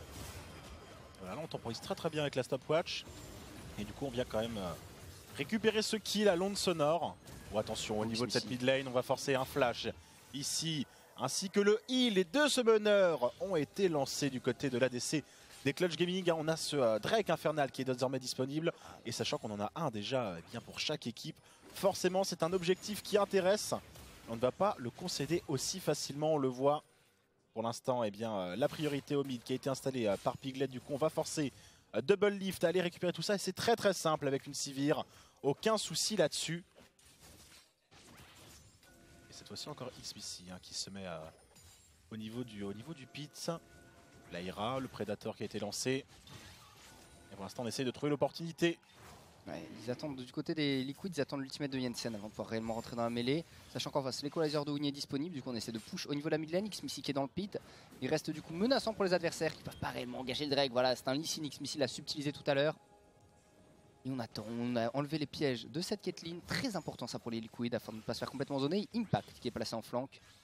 S2: Voilà, là on temporise très très bien avec la stopwatch. Et du coup on vient quand même euh, récupérer ce kill à l'onde sonore. Bon attention au niveau de cette mid lane, on va forcer un flash ici, ainsi que le heal. Les deux summoners ont été lancés du côté de l'A D C des Clutch Gaming. On a ce euh, Drake Infernal qui est désormais disponible. Et sachant qu'on en a un déjà eh bien pour chaque équipe, forcément c'est un objectif qui intéresse. On ne va pas le concéder aussi facilement, on le voit. Pour l'instant, eh bien, euh, la priorité au mid qui a été installée euh, par Piglet. Du coup, on va forcer euh, Double Lift à aller récupérer tout ça. Et c'est très très simple avec une Sivir. Aucun souci là-dessus. Et cette fois-ci encore Xmissi hein, qui se met euh, au, niveau du, au niveau du pit. Lyra, le prédateur qui a été lancé. Et pour l'instant, on essaie de trouver l'opportunité.
S1: Ouais, ils attendent du côté des Liquids, ils attendent l'ultimate de Jensen avant de pouvoir réellement rentrer dans la mêlée. Sachant qu'en face, l'équalizer de Uni est disponible, du coup on essaie de push au niveau de la mid lane. Xmissi qui est dans le pit. Il reste du coup menaçant pour les adversaires qui peuvent pas réellement engager le Drake. Voilà, c'est un Lee Sin, Xmissi l'a subtilisé tout à l'heure. Et on attend, on a enlevé les pièges de cette Caitlyn. Très important ça pour les Liquids afin de ne pas se faire complètement zoner. Impact qui est placé en flanc.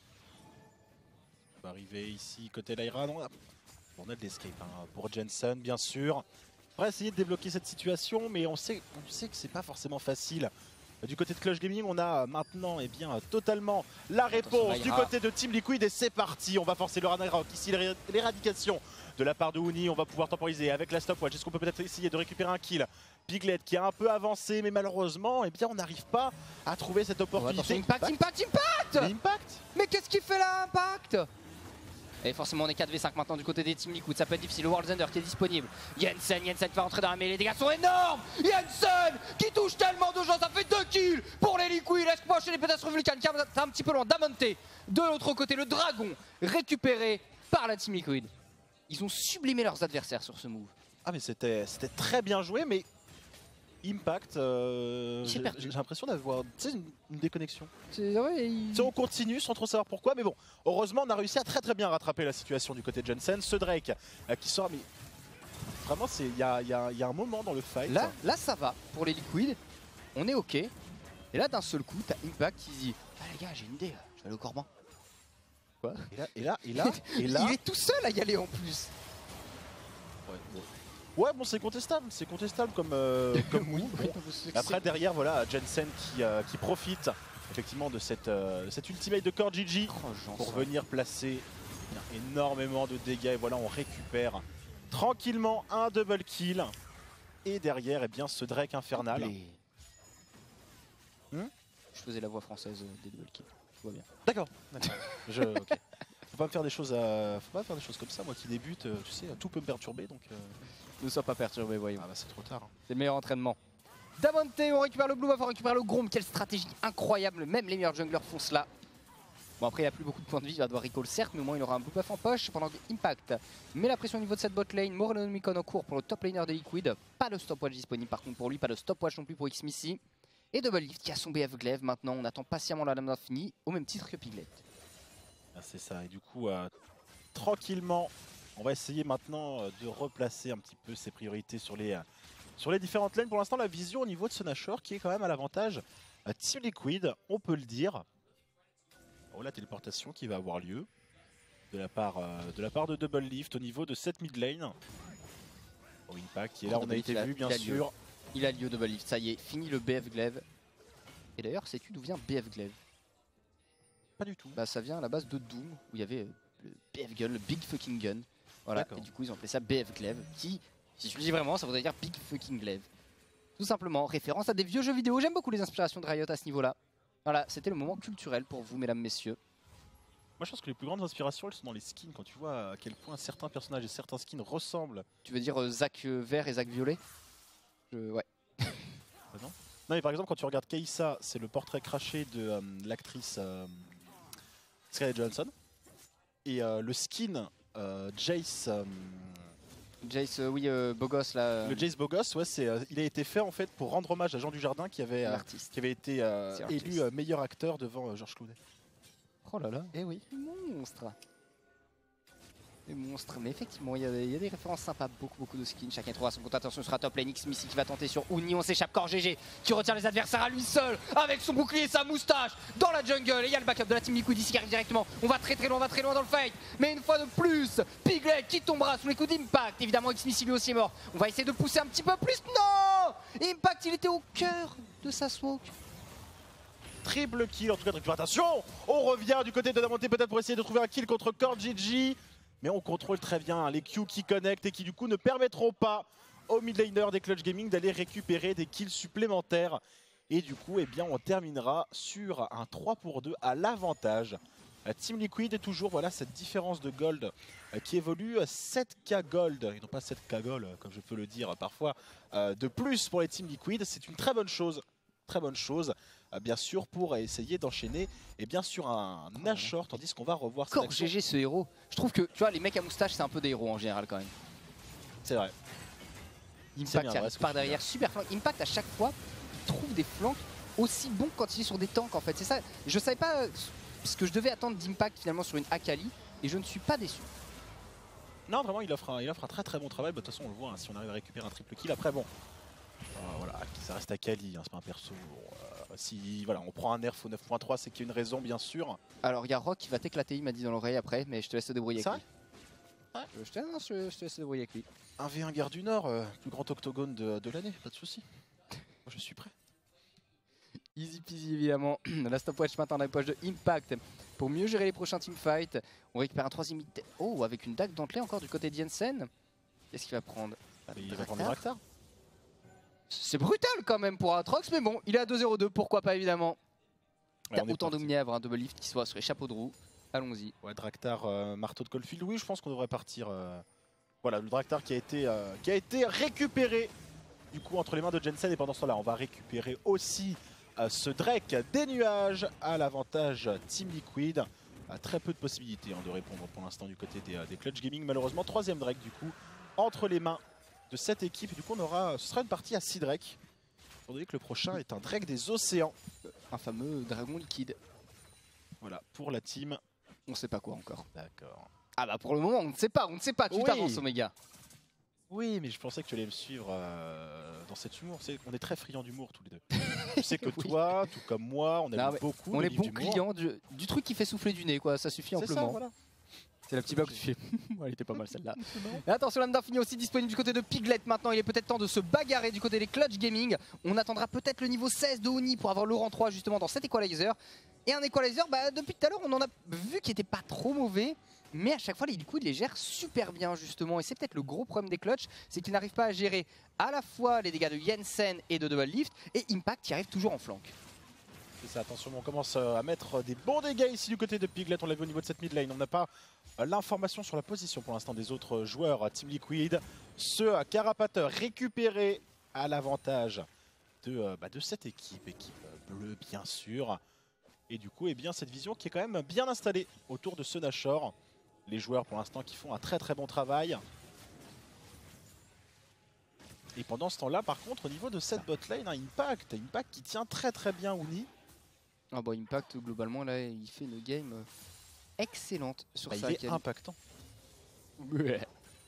S2: On va arriver ici côté Lyra. Non, on a de l'escape hein, pour Jensen bien sûr. On va essayer de débloquer cette situation, mais on sait, on sait que c'est pas forcément facile du côté de Clutch Gaming. On a maintenant eh bien, totalement la réponse du côté de Team Liquid et c'est parti. On va forcer le Ragnarok, ici l'éradication de la part de Uni. On va pouvoir temporiser avec la stopwatch. Est-ce qu'on peut peut-être essayer de récupérer un kill? Piglet qui a un peu avancé mais malheureusement eh bien, on n'arrive pas à trouver cette opportunité.
S1: Oh, impact, impact, impact,
S2: mais impact
S1: Mais qu'est-ce qu'il fait là, Impact? Et forcément on est quatre v cinq maintenant du côté des Team Liquid, ça peut être difficile. Le World Thunder qui est disponible. Jensen, Jensen va rentrer dans la mêlée, les dégâts sont énormes. Jensen qui touche tellement de gens, ça fait deux kills pour les Liquid. Laisse-moi chez les pétasses Vulcan qui est un petit peu loin. Damonte de l'autre côté, le dragon récupéré par la Team Liquid. Ils ont sublimé leurs adversaires sur ce move.
S2: Ah mais c'était très bien joué mais Impact, euh, j'ai l'impression d'avoir une, une déconnexion.
S1: Ouais, il...
S2: On continue sans trop savoir pourquoi, mais bon, heureusement on a réussi à très très bien rattraper la situation du côté de Jensen. Ce Drake euh, qui sort, mais vraiment il y a, y, a, y a un moment dans le fight.
S1: Là, là ça va pour les Liquid, on est ok. Et là d'un seul coup, t'as Impact qui dit ah les gars j'ai une idée, je vais aller au Corban. Quoi?
S2: Et là, et là, et là, et là...
S1: Il est tout seul à y aller en plus.
S2: Ouais, bon. Ouais bon c'est contestable, c'est contestable comme, euh, comme oui, bon. Après derrière voilà Jensen qui, euh, qui profite effectivement de cette, euh, cette ultimate de Core G G oh, pour venir placer énormément de dégâts et voilà on récupère tranquillement un double kill et derrière et eh bien ce Drake infernal.
S1: Hmm Je faisais la voix française des double kills, je vois bien.
S2: D'accord. Je... Okay. Faut pas me faire des choses à... Faut pas faire des choses comme ça, moi qui débute, tu sais, tout peut me perturber donc... Euh...
S1: Ne sois pas perturbé, voyons.
S2: Ah bah c'est trop tard. Hein.
S1: C'est le meilleur entraînement. Damonte, on récupère le Blue Buff, on récupère le Grom. Quelle stratégie incroyable, même les meilleurs junglers font cela. Bon après il a plus beaucoup de points de vie, il va devoir recall certes, mais au moins il aura un Blue Buff en poche pendant que Impact met la pression au niveau de cette bot lane. Morellonomicon en cours pour le top laner de Liquid. Pas de stopwatch disponible par contre pour lui, pas de stopwatch non plus pour Xmissy. Et Double Lift qui a son B F Glaive maintenant, on attend patiemment la lame d'infini au même titre que Piglet.
S2: Ah, c'est ça, et du coup euh, tranquillement on va essayer maintenant de replacer un petit peu ses priorités sur les, sur les différentes lanes. Pour l'instant, la vision au niveau de ce Nashor qui est quand même à l'avantage Team Liquid, on peut le dire. Oh, la téléportation qui va avoir lieu de la part, euh, de, la part de Double Lift au niveau de cette mid lane. Oh, Impact qui est là, oh, on a été vu bien sûr.
S1: Il a lieu Double Lift, ça y est, fini le B F Glaive. Et d'ailleurs, sais-tu d'où vient B F Glaive?
S2: Pas du tout.
S1: Bah, ça vient à la base de Doom où il y avait le B F Gun, le Big Fucking Gun. Voilà, et du coup ils ont appelé ça B F Glaive, qui, si je le dis vraiment, ça voudrait dire Big Fucking Glaive. Tout simplement, référence à des vieux jeux vidéo. J'aime beaucoup les inspirations de Riot à ce niveau-là. Voilà, c'était le moment culturel pour vous, mesdames, messieurs.
S2: Moi je pense que les plus grandes inspirations, elles sont dans les skins. Quand tu vois à quel point certains personnages et certains skins ressemblent.
S1: Tu veux dire euh, Zach euh, vert et Zach violet? Je... Ouais.
S2: Bah non. Non mais par exemple quand tu regardes Kai'Sa, c'est le portrait craché de euh, l'actrice euh, Scarlett Johansson. Et euh, le skin euh, Jace... Euh,
S1: Jace, euh, oui, euh, beau gosse là.
S2: Le Jace beau gosse, ouais, c'est, euh, il a été fait en fait pour rendre hommage à Jean Dujardin qui avait, euh, qui avait été euh, élu euh, meilleur acteur devant euh, Georges Clooney.
S1: Oh là là.
S2: Eh oui.
S1: Monstre. Des monstres, mais effectivement il y, y a des références sympas, beaucoup beaucoup de skins, chacun trouvera son compte. Attention, ce sera top lane. Xmissy qui va tenter sur Uni, on s'échappe. Core G G qui retient les adversaires à lui seul avec son bouclier et sa moustache dans la jungle. Et il y a le backup de la Team Liquid ici qui arrive directement. On va très très loin, on va très loin dans le fight, mais une fois de plus Piglet qui tombera sous les coups d'Impact. Évidemment Xmissy lui aussi est mort. On va essayer de pousser un petit peu plus. Non, Impact il était au cœur de sa smoke.
S2: Triple kill en tout cas de récupération. On revient du côté de Damonte peut-être pour essayer de trouver un kill contre Core G G. Mais on contrôle très bien les Q qui connectent et qui du coup ne permettront pas aux mid laners des Clutch Gaming d'aller récupérer des kills supplémentaires. Et du coup eh bien, on terminera sur un trois pour deux à l'avantage. Team Liquid est toujours voilà, cette différence de gold qui évolue sept K gold, et non pas sept K gold comme je peux le dire parfois, de plus pour les Team Liquid. C'est une très bonne chose, très bonne chose. Bien sûr pour essayer d'enchaîner et bien sûr un Nashor, tandis qu'on va revoir
S1: Core G G ce héros. Je trouve que tu vois les mecs à moustache c'est un peu des héros en général quand même. C'est vrai. Impact qui arrive par derrière, super flank. Impact à chaque fois il trouve des flanks aussi bons quand il est sur des tanks en fait. C'est ça. Je savais pas ce que je devais attendre d'Impact finalement sur une Akali et je ne suis pas déçu.
S2: Non vraiment il offre un, il offre un très très bon travail. Bah, de toute façon on le voit hein, si on arrive à récupérer un triple kill après bon. Euh, voilà, ça reste Akali, hein, c'est pas un perso. Euh, si voilà, on prend un nerf au neuf point trois, c'est qu'il y a une raison bien sûr.
S1: Alors il y a Rock qui va t'éclater, il m'a dit dans l'oreille après, mais je te laisse te débrouiller avec lui. Ouais. Je, te, non, je, je te laisse te débrouiller avec lui.
S2: Un v un guerre du Nord, euh, plus grand octogone de, de l'année, pas de soucis. Moi je suis prêt.
S1: Easy peasy évidemment. La stopwatch maintenant dans les poches de Impact pour mieux gérer les prochains teamfights. On récupère un troisième hit. Oh, avec une dague dentelée encore du côté de Jensen. Qu'est-ce qu'il va prendre?
S2: Il va prendre le Draktar.
S1: C'est brutal quand même pour Aatrox, mais bon, il est à deux zéro deux, pourquoi pas évidemment.
S2: Ouais,
S1: T'as autant d'omni à avoir un double lift qui soit sur les chapeaux de roue. Allons-y.
S2: Ouais, Draktar, euh, marteau de Coldfield, oui, je pense qu'on devrait partir. Euh... Voilà, le Draktar qui a été, euh, qui a été récupéré du coup entre les mains de Jensen. Et pendant ce temps-là, on va récupérer aussi euh, ce Drake des nuages à l'avantage Team Liquid. Euh, très peu de possibilités hein, de répondre pour l'instant du côté des, euh, des Clutch Gaming. Malheureusement, troisième Drake du coup entre les mains de cette équipe. Et du coup, on aura, ce sera une partie à six Drake. Étant donné que le prochain est un Drake des océans.
S1: Un fameux dragon liquide.
S2: Voilà, pour la team.
S1: On sait pas quoi encore.
S2: D'accord.
S1: Ah bah pour le moment, on ne sait pas, on ne sait pas. Tu
S2: Oui.
S1: t'avances, Omega.
S2: Oui, mais je pensais que tu allais me suivre euh, dans cet humour. C'est- On est très friands d'humour tous les deux. Je sais que
S1: Oui.
S2: toi, tout comme moi, on aime
S1: Non, mais
S2: beaucoup
S1: On
S2: les
S1: est
S2: livres
S1: bons
S2: d'humour.
S1: clients du, du truc qui fait souffler du nez, quoi. Ça suffit
S2: C'est ça,
S1: amplement.
S2: voilà.
S1: C'est la petite blague que tu fais. Elle était pas mal celle-là. Et attention, l'âme d'infini aussi disponible du côté de Piglet. Maintenant, il est peut-être temps de se bagarrer du côté des Clutch Gaming. On attendra peut-être le niveau seize de Oni pour avoir le rang trois justement dans cet Equalizer. Et un Equalizer, bah, depuis tout à l'heure, on en a vu qu'il était pas trop mauvais. Mais à chaque fois, les Liquid les gèrent super bien justement. Et c'est peut-être le gros problème des Clutch, c'est qu'ils n'arrivent pas à gérer à la fois les dégâts de Jensen et de Double Lift. Et Impact qui arrive toujours en flank.
S2: C'est ça, attention, on commence euh, à mettre des bons dégâts ici du côté de Piglet. On l'a vu au niveau de cette mid lane. On n'a pas euh, l'information sur la position pour l'instant des autres euh, joueurs euh, Team Liquid. Ce euh, Carapateur récupéré à l'avantage de, euh, bah, de cette équipe, équipe euh, bleue bien sûr. Et du coup, eh bien, cette vision qui est quand même bien installée autour de ce Nashor. Les joueurs pour l'instant qui font un très très bon travail. Et pendant ce temps-là, par contre, au niveau de cette botlane, hein, Impact, Impact qui tient très très bien Uni.
S1: Ah bah Impact globalement là il fait une game euh, excellente sur
S2: Bah,
S1: sa
S2: il est
S1: cam-
S2: impactant.
S1: Ouais.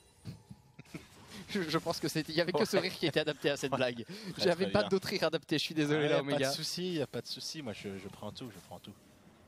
S1: je, je pense que c'était, il y avait que ce
S2: Ouais.
S1: rire qui était adapté à cette
S2: Ouais.
S1: blague.
S2: Très,
S1: J'avais
S2: très
S1: pas
S2: bien.
S1: d'autre rire adapté, je suis désolé
S2: Ouais,
S1: là
S2: pas de
S1: Omega.
S2: souci, pas de souci. Moi, je, je prends tout, je prends tout.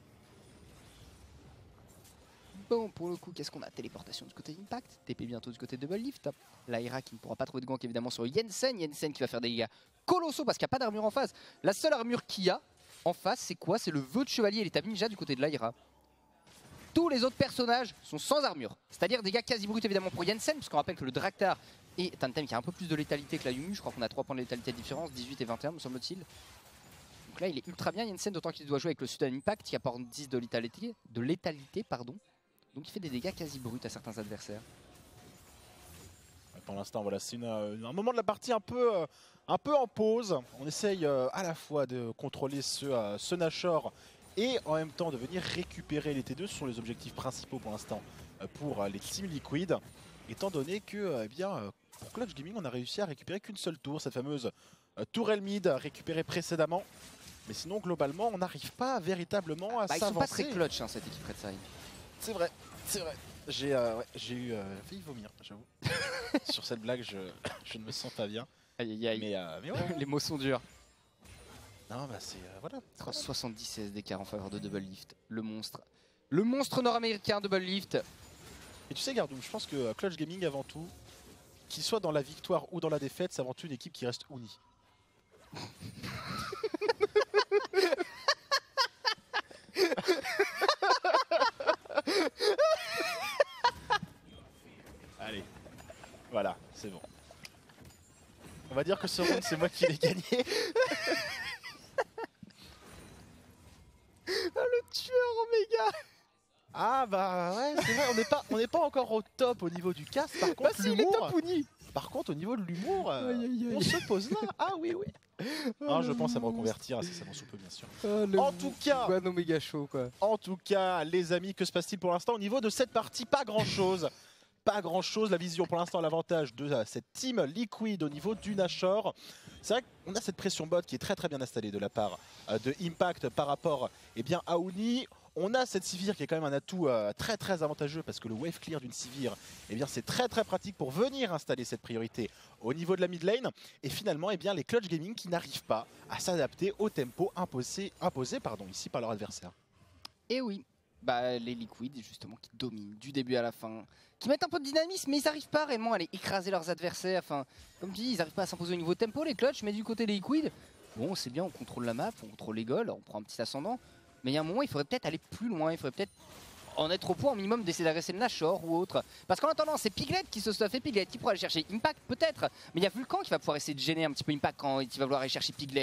S1: Bon pour le coup qu'est-ce qu'on a? Téléportation du côté d'Impact, T P bientôt du côté de Double Lift. Lyra qui ne pourra pas trouver de gank évidemment sur Jensen. Jensen qui va faire des dégâts colossaux parce qu'il n'y a pas d'armure en face. La seule armure qu'il y a en face c'est quoi? C'est le vœu de chevalier et l'état ninja du côté de Lyra. Tous les autres personnages sont sans armure, c'est-à-dire des dégâts quasi bruts évidemment pour Jensen, puisqu'on rappelle que le Draktar est un thème qui a un peu plus de létalité que la Yumu. Je crois qu'on a trois points de létalité de différence, dix-huit et vingt et un me semble-t-il. Donc là il est ultra bien Jensen, d'autant qu'il doit jouer avec le Sudden Impact qui apporte dix de létalité, de létalité pardon. Donc il fait des dégâts quasi bruts à certains adversaires.
S2: Ouais, pour l'instant, voilà, c'est une, euh, un moment de la partie un peu, euh, un peu en pause. On essaye euh, à la fois de contrôler ce, euh, ce Nashor et en même temps de venir récupérer les T deux. Ce sont les objectifs principaux pour l'instant euh, pour euh, les Team Liquid. Étant donné que euh, eh bien, euh, pour Clutch Gaming, on a réussi à récupérer qu'une seule tour, cette fameuse euh, tourelle mid récupérée précédemment. Mais sinon, globalement, on n'arrive pas véritablement à
S1: Bah, ils sont pas très
S2: s'avancer.
S1: clutch hein, cette équipe Red Side.
S2: C'est vrai, c'est vrai. J'ai euh, ouais, j'ai eu euh, failli vomir, j'avoue. Sur cette blague, je, je ne me sens pas bien.
S1: Aïe aïe aïe.
S2: Mais, euh, mais ouais.
S1: Les mots sont durs.
S2: Non, bah c'est euh, voilà.
S1: soixante-dix-seize d'écart en faveur de Double Lift. Le monstre. Le monstre nord-américain Double Lift.
S2: Et tu sais, Gardoum, je pense que euh, Clutch Gaming, avant tout, qu'il soit dans la victoire ou dans la défaite, c'est avant tout une équipe qui reste unie. Allez, voilà, c'est bon. On va dire que ce round, c'est moi qui l'ai gagné.
S1: Le tueur Omega.
S2: Ah bah ouais, c'est vrai, on n'est pas, on n'est pas encore au top au niveau du cast. Par
S1: Bah
S2: contre,
S1: si, il est
S2: l'humour,
S1: top Uni.
S2: par contre, au niveau de l'humour, euh,
S1: Aïe, aïe, aïe.
S2: on se pose là. Ah oui, oui. Ah, je pense à me reconvertir incessamment sous peu, bien sûr. En tout cas-
S1: One Omega Show quoi.
S2: En tout cas, les amis, que se passe-t-il pour l'instant au niveau de cette partie? Pas grand-chose. Pas grand-chose. La vision pour l'instant, l'avantage de euh, cette team Liquid au niveau du Nashor. C'est vrai qu'on a cette pression bot qui est très très bien installée de la part euh, de Impact par rapport eh bien, à Uni. On a cette Sivir qui est quand même un atout euh, très très avantageux parce que le wave clear d'une Sivir, eh bien, c'est très très pratique pour venir installer cette priorité au niveau de la mid lane. Et finalement, eh bien, les Clutch Gaming qui n'arrivent pas à s'adapter au tempo imposé, imposé pardon, ici par leur adversaire.
S1: Et oui, bah les Liquid justement qui dominent du début à la fin, qui mettent un peu de dynamisme mais ils n'arrivent pas réellement à aller écraser leurs adversaires. Enfin, comme tu dis, ils n'arrivent pas à s'imposer au niveau tempo les Clutch, mais du côté des Liquid, bon, c'est bien, on contrôle la map, on contrôle les goals, on prend un petit ascendant. Mais il y a un moment, il faudrait peut-être aller plus loin, il faudrait peut-être en être au point au minimum d'essayer d'agresser le Nashor ou autre. Parce qu'en attendant, c'est Piglet qui se stuff et Piglet qui pourra aller chercher Impact peut-être. Mais il y a Vulcan qui va pouvoir essayer de gêner un petit peu Impact quand il va vouloir aller chercher Piglet.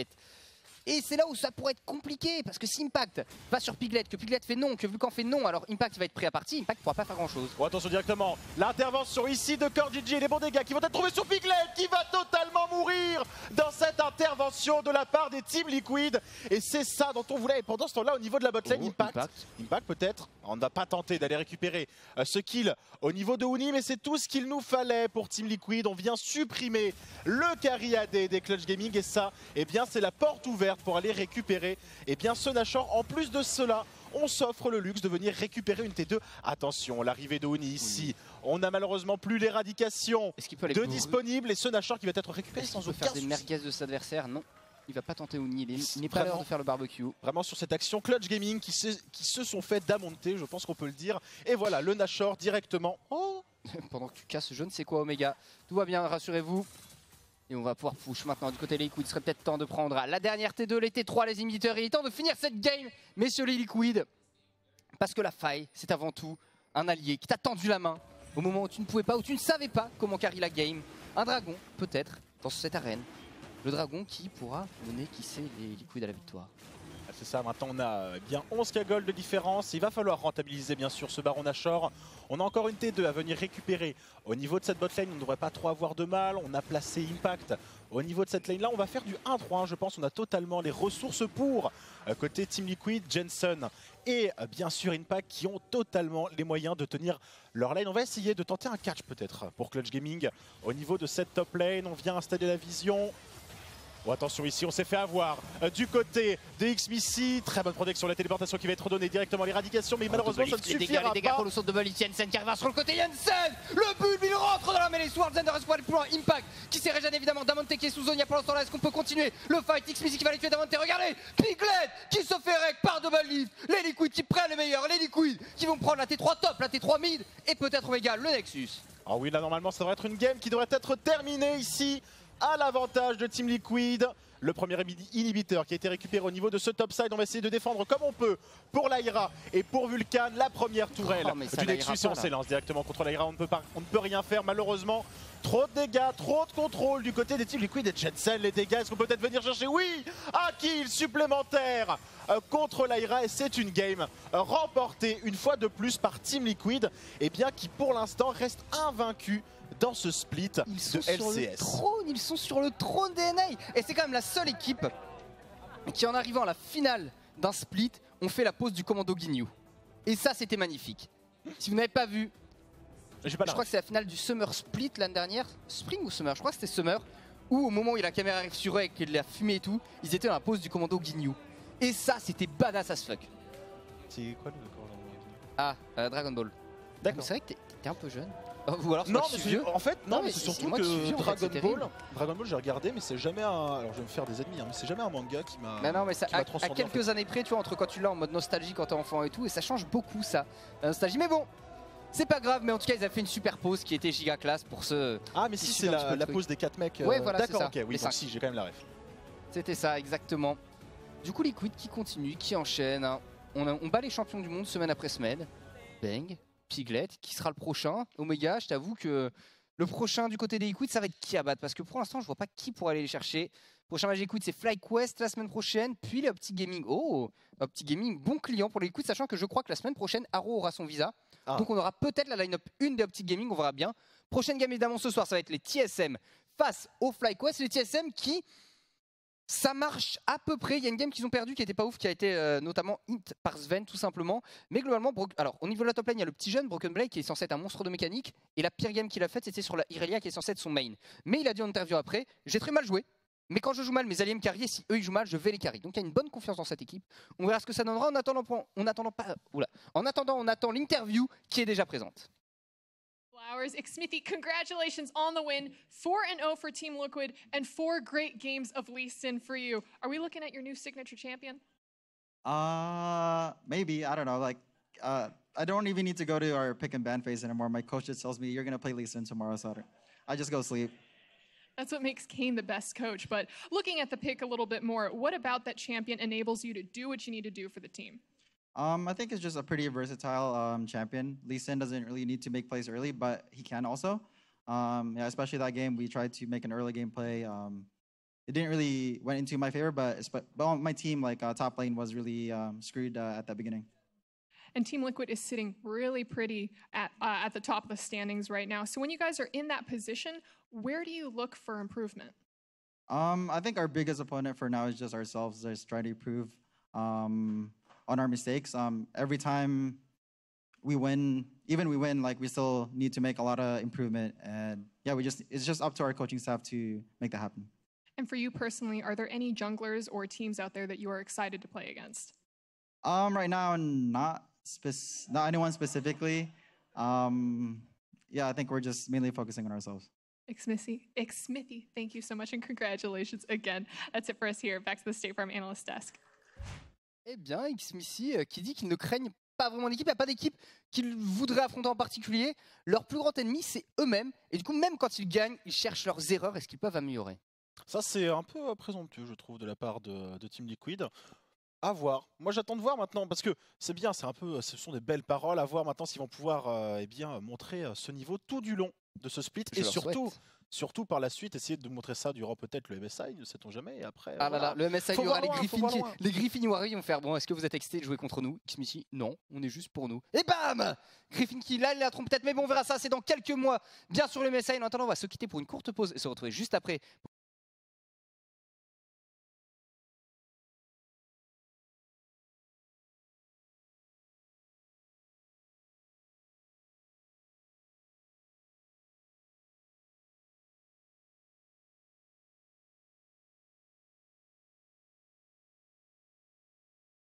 S1: Et c'est là où ça pourrait être compliqué, parce que si Impact va sur Piglet, que Piglet fait non, que Vulcan fait non, alors Impact va être pris à partie, Impact pourra pas faire grand chose.
S2: Oh, attention directement, l'intervention ici de CoreGG, les bons dégâts qui vont être trouvés sur Piglet, qui va totalement mourir dans cette intervention de la part des Team Liquid. Et c'est ça dont on voulait. Et pendant ce temps-là, au niveau de la botlane,
S1: Oh,
S2: Impact,
S1: Impact,
S2: Impact peut-être, on n'a pas tenté d'aller récupérer euh, ce kill au niveau de Uni, mais c'est tout ce qu'il nous fallait pour Team Liquid. On vient supprimer le carry A D des Clutch Gaming, et ça, eh bien, c'est la porte ouverte pour aller récupérer et eh bien ce Nashor. En plus de cela, on s'offre le luxe de venir récupérer une T deux. Attention, l'arrivée de Uni ici. On n'a malheureusement plus l'éradication de disponible et ce Nashor qui va être récupéré sans aucun souci.
S1: Faire des merguez de cet adversaire, non. Il va pas tenter Uni, il n'est pas l'heure de faire le barbecue.
S2: Vraiment sur cette action, Clutch Gaming qui se, qui se sont fait damonter, je pense qu'on peut le dire. Et voilà, le Nashor directement. Oh
S1: pendant que tu casses je ne sais quoi Omega. Tout va bien, rassurez-vous. Et on va pouvoir push maintenant du côté des Liquid. Il serait peut-être temps de prendre la dernière T deux, les T trois, les imiteurs. Il est temps de finir cette game, messieurs les Liquid. Parce que la faille, c'est avant tout un allié qui t'a tendu la main au moment où tu ne pouvais pas, où tu ne savais pas comment carry la game. Un dragon, peut-être, dans cette arène. Le dragon qui pourra mener, qui sait, les Liquid à la victoire.
S2: C'est ça, maintenant on a bien onze K gold de différence. Il va falloir rentabiliser bien sûr ce Baron Nashor. On a encore une T deux à venir récupérer. Au niveau de cette botlane, on ne devrait pas trop avoir de mal. On a placé Impact. Au niveau de cette lane là, on va faire du un trois un, je pense. On a totalement les ressources pour. Côté Team Liquid, Jensen et bien sûr Impact qui ont totalement les moyens de tenir leur lane. On va essayer de tenter un catch peut-être pour Clutch Gaming. Au niveau de cette top lane, on vient installer la vision. Oh, attention ici, on s'est fait avoir euh, du côté de Xmissy. Très bonne protection, la téléportation qui va être donnée directement à l'éradication, mais oh, malheureusement ça ne suffira
S1: dégâts,
S2: pas.
S1: Les dégâts pour le saut de Bolly, Jensen qui arrive sur le côté, Jensen. Le but, il rentre dans la mêlée, Sword Zender reste pour aller plus loin. Impact qui s'est régéné évidemment, Damonte qui est sous zone, il y a pour l'instant là, est-ce qu'on peut continuer le fight? Xmissy qui va les tuer, Damonte, regardez, Piglet qui se fait rec par Double Lift. Les Liquid qui prennent les meilleurs, les Liquid qui vont prendre la T trois top, la T trois mid et peut-être Omega, le Nexus.
S2: Ah oui, là normalement ça devrait être une game qui devrait être terminée ici à l'avantage de Team Liquid. Le premier inhibiteur qui a été récupéré au niveau de ce top side. On va essayer de défendre comme on peut pour l'Aira et pour Vulcan. La première tourelle oh, du Nexus et on s'élance directement contre l'Aira. On ne peut pas, on ne peut rien faire malheureusement. Trop de dégâts, trop de contrôle du côté des Team Liquid et Jensen. Les dégâts, est-ce qu'on peut peut-être venir chercher? Oui, un kill supplémentaire euh, contre l'Aira et c'est une game euh, remportée une fois de plus par Team Liquid. Et bien qui pour l'instant reste invaincu dans ce split
S1: ils sont
S2: de L C S.
S1: Sur le trône, ils sont sur le trône des N A. Et c'est quand même la seule équipe qui en arrivant à la finale d'un split ont fait la pause du commando Ginyu. Et ça c'était magnifique. Si vous n'avez pas vu,
S2: pas
S1: je crois que c'est la finale du Summer Split l'année dernière. Spring ou Summer? Je crois que c'était Summer. Où au moment où la caméra arrive sur eux avec de la fumée et tout, ils étaient dans la pause du commando Ginyu. Et ça c'était badass as fuck.
S2: C'est quoi le commando Ginyu?
S1: Ah, euh, Dragon Ball.
S2: D'accord.
S1: C'est vrai que t'es un peu jeune. Ou alors
S2: non,
S1: mais
S2: vieux. En fait, non, non mais c'est surtout que
S1: vieux,
S2: Dragon
S1: en fait,
S2: Ball, Dragon Ball, j'ai regardé, mais c'est jamais un. Alors, je vais me faire des ennemis, hein, mais c'est jamais un manga qui m'a.
S1: Mais non, mais ça, à, à quelques en fait. années près, tu vois, entre quand tu l'as en mode nostalgie quand t'es enfant et tout, et ça change beaucoup ça, la nostalgie. Mais bon, c'est pas grave, mais en tout cas, ils avaient fait une super pause qui était giga classe pour ce.
S2: Ah, mais si, c'est la, la pause des quatre mecs. Euh...
S1: Ouais, voilà,
S2: d'accord,
S1: ok,
S2: oui, donc si, j'ai quand même la ref.
S1: C'était ça, exactement. Du coup, Liquid qui continue, qui enchaîne. Hein. On, a, on bat les champions du monde semaine après semaine. Bang. Piglet, qui sera le prochain? Omega, je t'avoue que le prochain du côté des Liquid, ça va être qui à battre? Parce que pour l'instant, je vois pas qui pourrait aller les chercher. Le prochain match Liquid, c'est FlyQuest la semaine prochaine, puis les Optic Gaming. Oh, Optic Gaming, bon client pour les Liquid, sachant que je crois que la semaine prochaine, Arrow aura son visa. Ah. Donc on aura peut-être la line-up une des Optic Gaming, on verra bien. Prochaine game évidemment ce soir, ça va être les T S M face aux FlyQuest. Les T S M qui... ça marche à peu près. Il y a une game qu'ils ont perdue qui était pas ouf, qui a été euh, notamment hit par Sven tout simplement. Mais globalement, alors au niveau de la top lane, il y a le petit jeune Broken Blade qui est censé être un monstre de mécanique. Et la pire game qu'il a faite, c'était sur la Irelia qui est censée être son main. Mais il a dit en interview après, j'ai très mal joué. Mais quand je joue mal, mes alliés me carry. Si eux ils jouent mal, je vais les carry. Donc il y a une bonne confiance dans cette équipe. On verra ce que ça donnera. En attendant, on attendant pas. Oula. En attendant, on attend l'interview qui est déjà présente.
S3: Flowers, Xmithie, congratulations on the win. four and oh for Team Liquid and four great games of Lee Sin for you. Are we looking at your new signature champion?
S4: Uh, maybe. I don't know. Like, uh, I don't even need to go to our pick and ban phase anymore. My coach just tells me you're gonna play Lee Sin tomorrow, so I just go sleep.
S3: That's what makes Kane the best coach. But looking at the pick a little bit more, what about that champion enables you to do what you need to do for the team?
S4: Um, I think it's just a pretty versatile um, champion. Lee Sin doesn't really need to make plays early, but he can also. Um, yeah, especially that game, we tried to make an early game play. Um, it didn't really went into my favor, but, but on my team, like uh, top lane was really um, screwed uh, at the beginning.
S3: And Team Liquid is sitting really pretty at, uh, at the top of the standings right now. So when you guys are in that position, where do you look for improvement?
S4: Um, I think our biggest opponent for now is just ourselves, just trying to improve um, on our mistakes. Um, every time we win, even we win, like we still need to make a lot of improvement. And yeah, we just it's just up to our coaching staff to make that happen.
S3: And for you personally, are there any junglers or teams out there that you are excited to play against?
S4: Um, right now, not spec- not anyone specifically. Um, yeah, I think we're just mainly focusing on ourselves.
S3: Xmithy, Xmithy, thank you so much and congratulations again. That's it for us here. Back to the State Farm Analyst Desk.
S1: Eh bien, Xmithy euh, qui dit qu'ils ne craignent pas vraiment d'équipe, il n'y a pas d'équipe qu'ils voudraient affronter en particulier. Leur plus grand ennemi, c'est eux-mêmes. Et du coup, même quand ils gagnent, ils cherchent leurs erreurs et ce qu'ils peuvent améliorer.
S2: Ça, c'est un peu présomptueux, je trouve, de la part de, de Team Liquid. À voir. Moi, j'attends de voir maintenant, parce que c'est bien, c'est un peu, ce sont des belles paroles. À voir maintenant s'ils vont pouvoir euh, eh bien, montrer ce niveau tout du long de ce split.
S1: Je
S2: et
S1: leur
S2: surtout,
S1: souhaite.
S2: surtout par la suite, essayer de montrer ça durant peut-être le M S I, ne sait-on jamais. Et après,
S1: Ah
S2: voilà.
S1: là là, le M S I,
S2: Faut
S1: il y aura
S2: voir
S1: les
S2: loin, faut
S1: Griffins,
S2: voir
S1: qui,
S2: loin.
S1: les Griffinoiries vont faire bon, est-ce que vous êtes excités de jouer contre nous? Xmithy, non, on est juste pour nous. Et bam, Griffin qui là, il la trompe peut-être, mais bon, on verra ça, c'est dans quelques mois. Bien sûr, le M S I. En attendant, on va se quitter pour une courte pause et se retrouver juste après.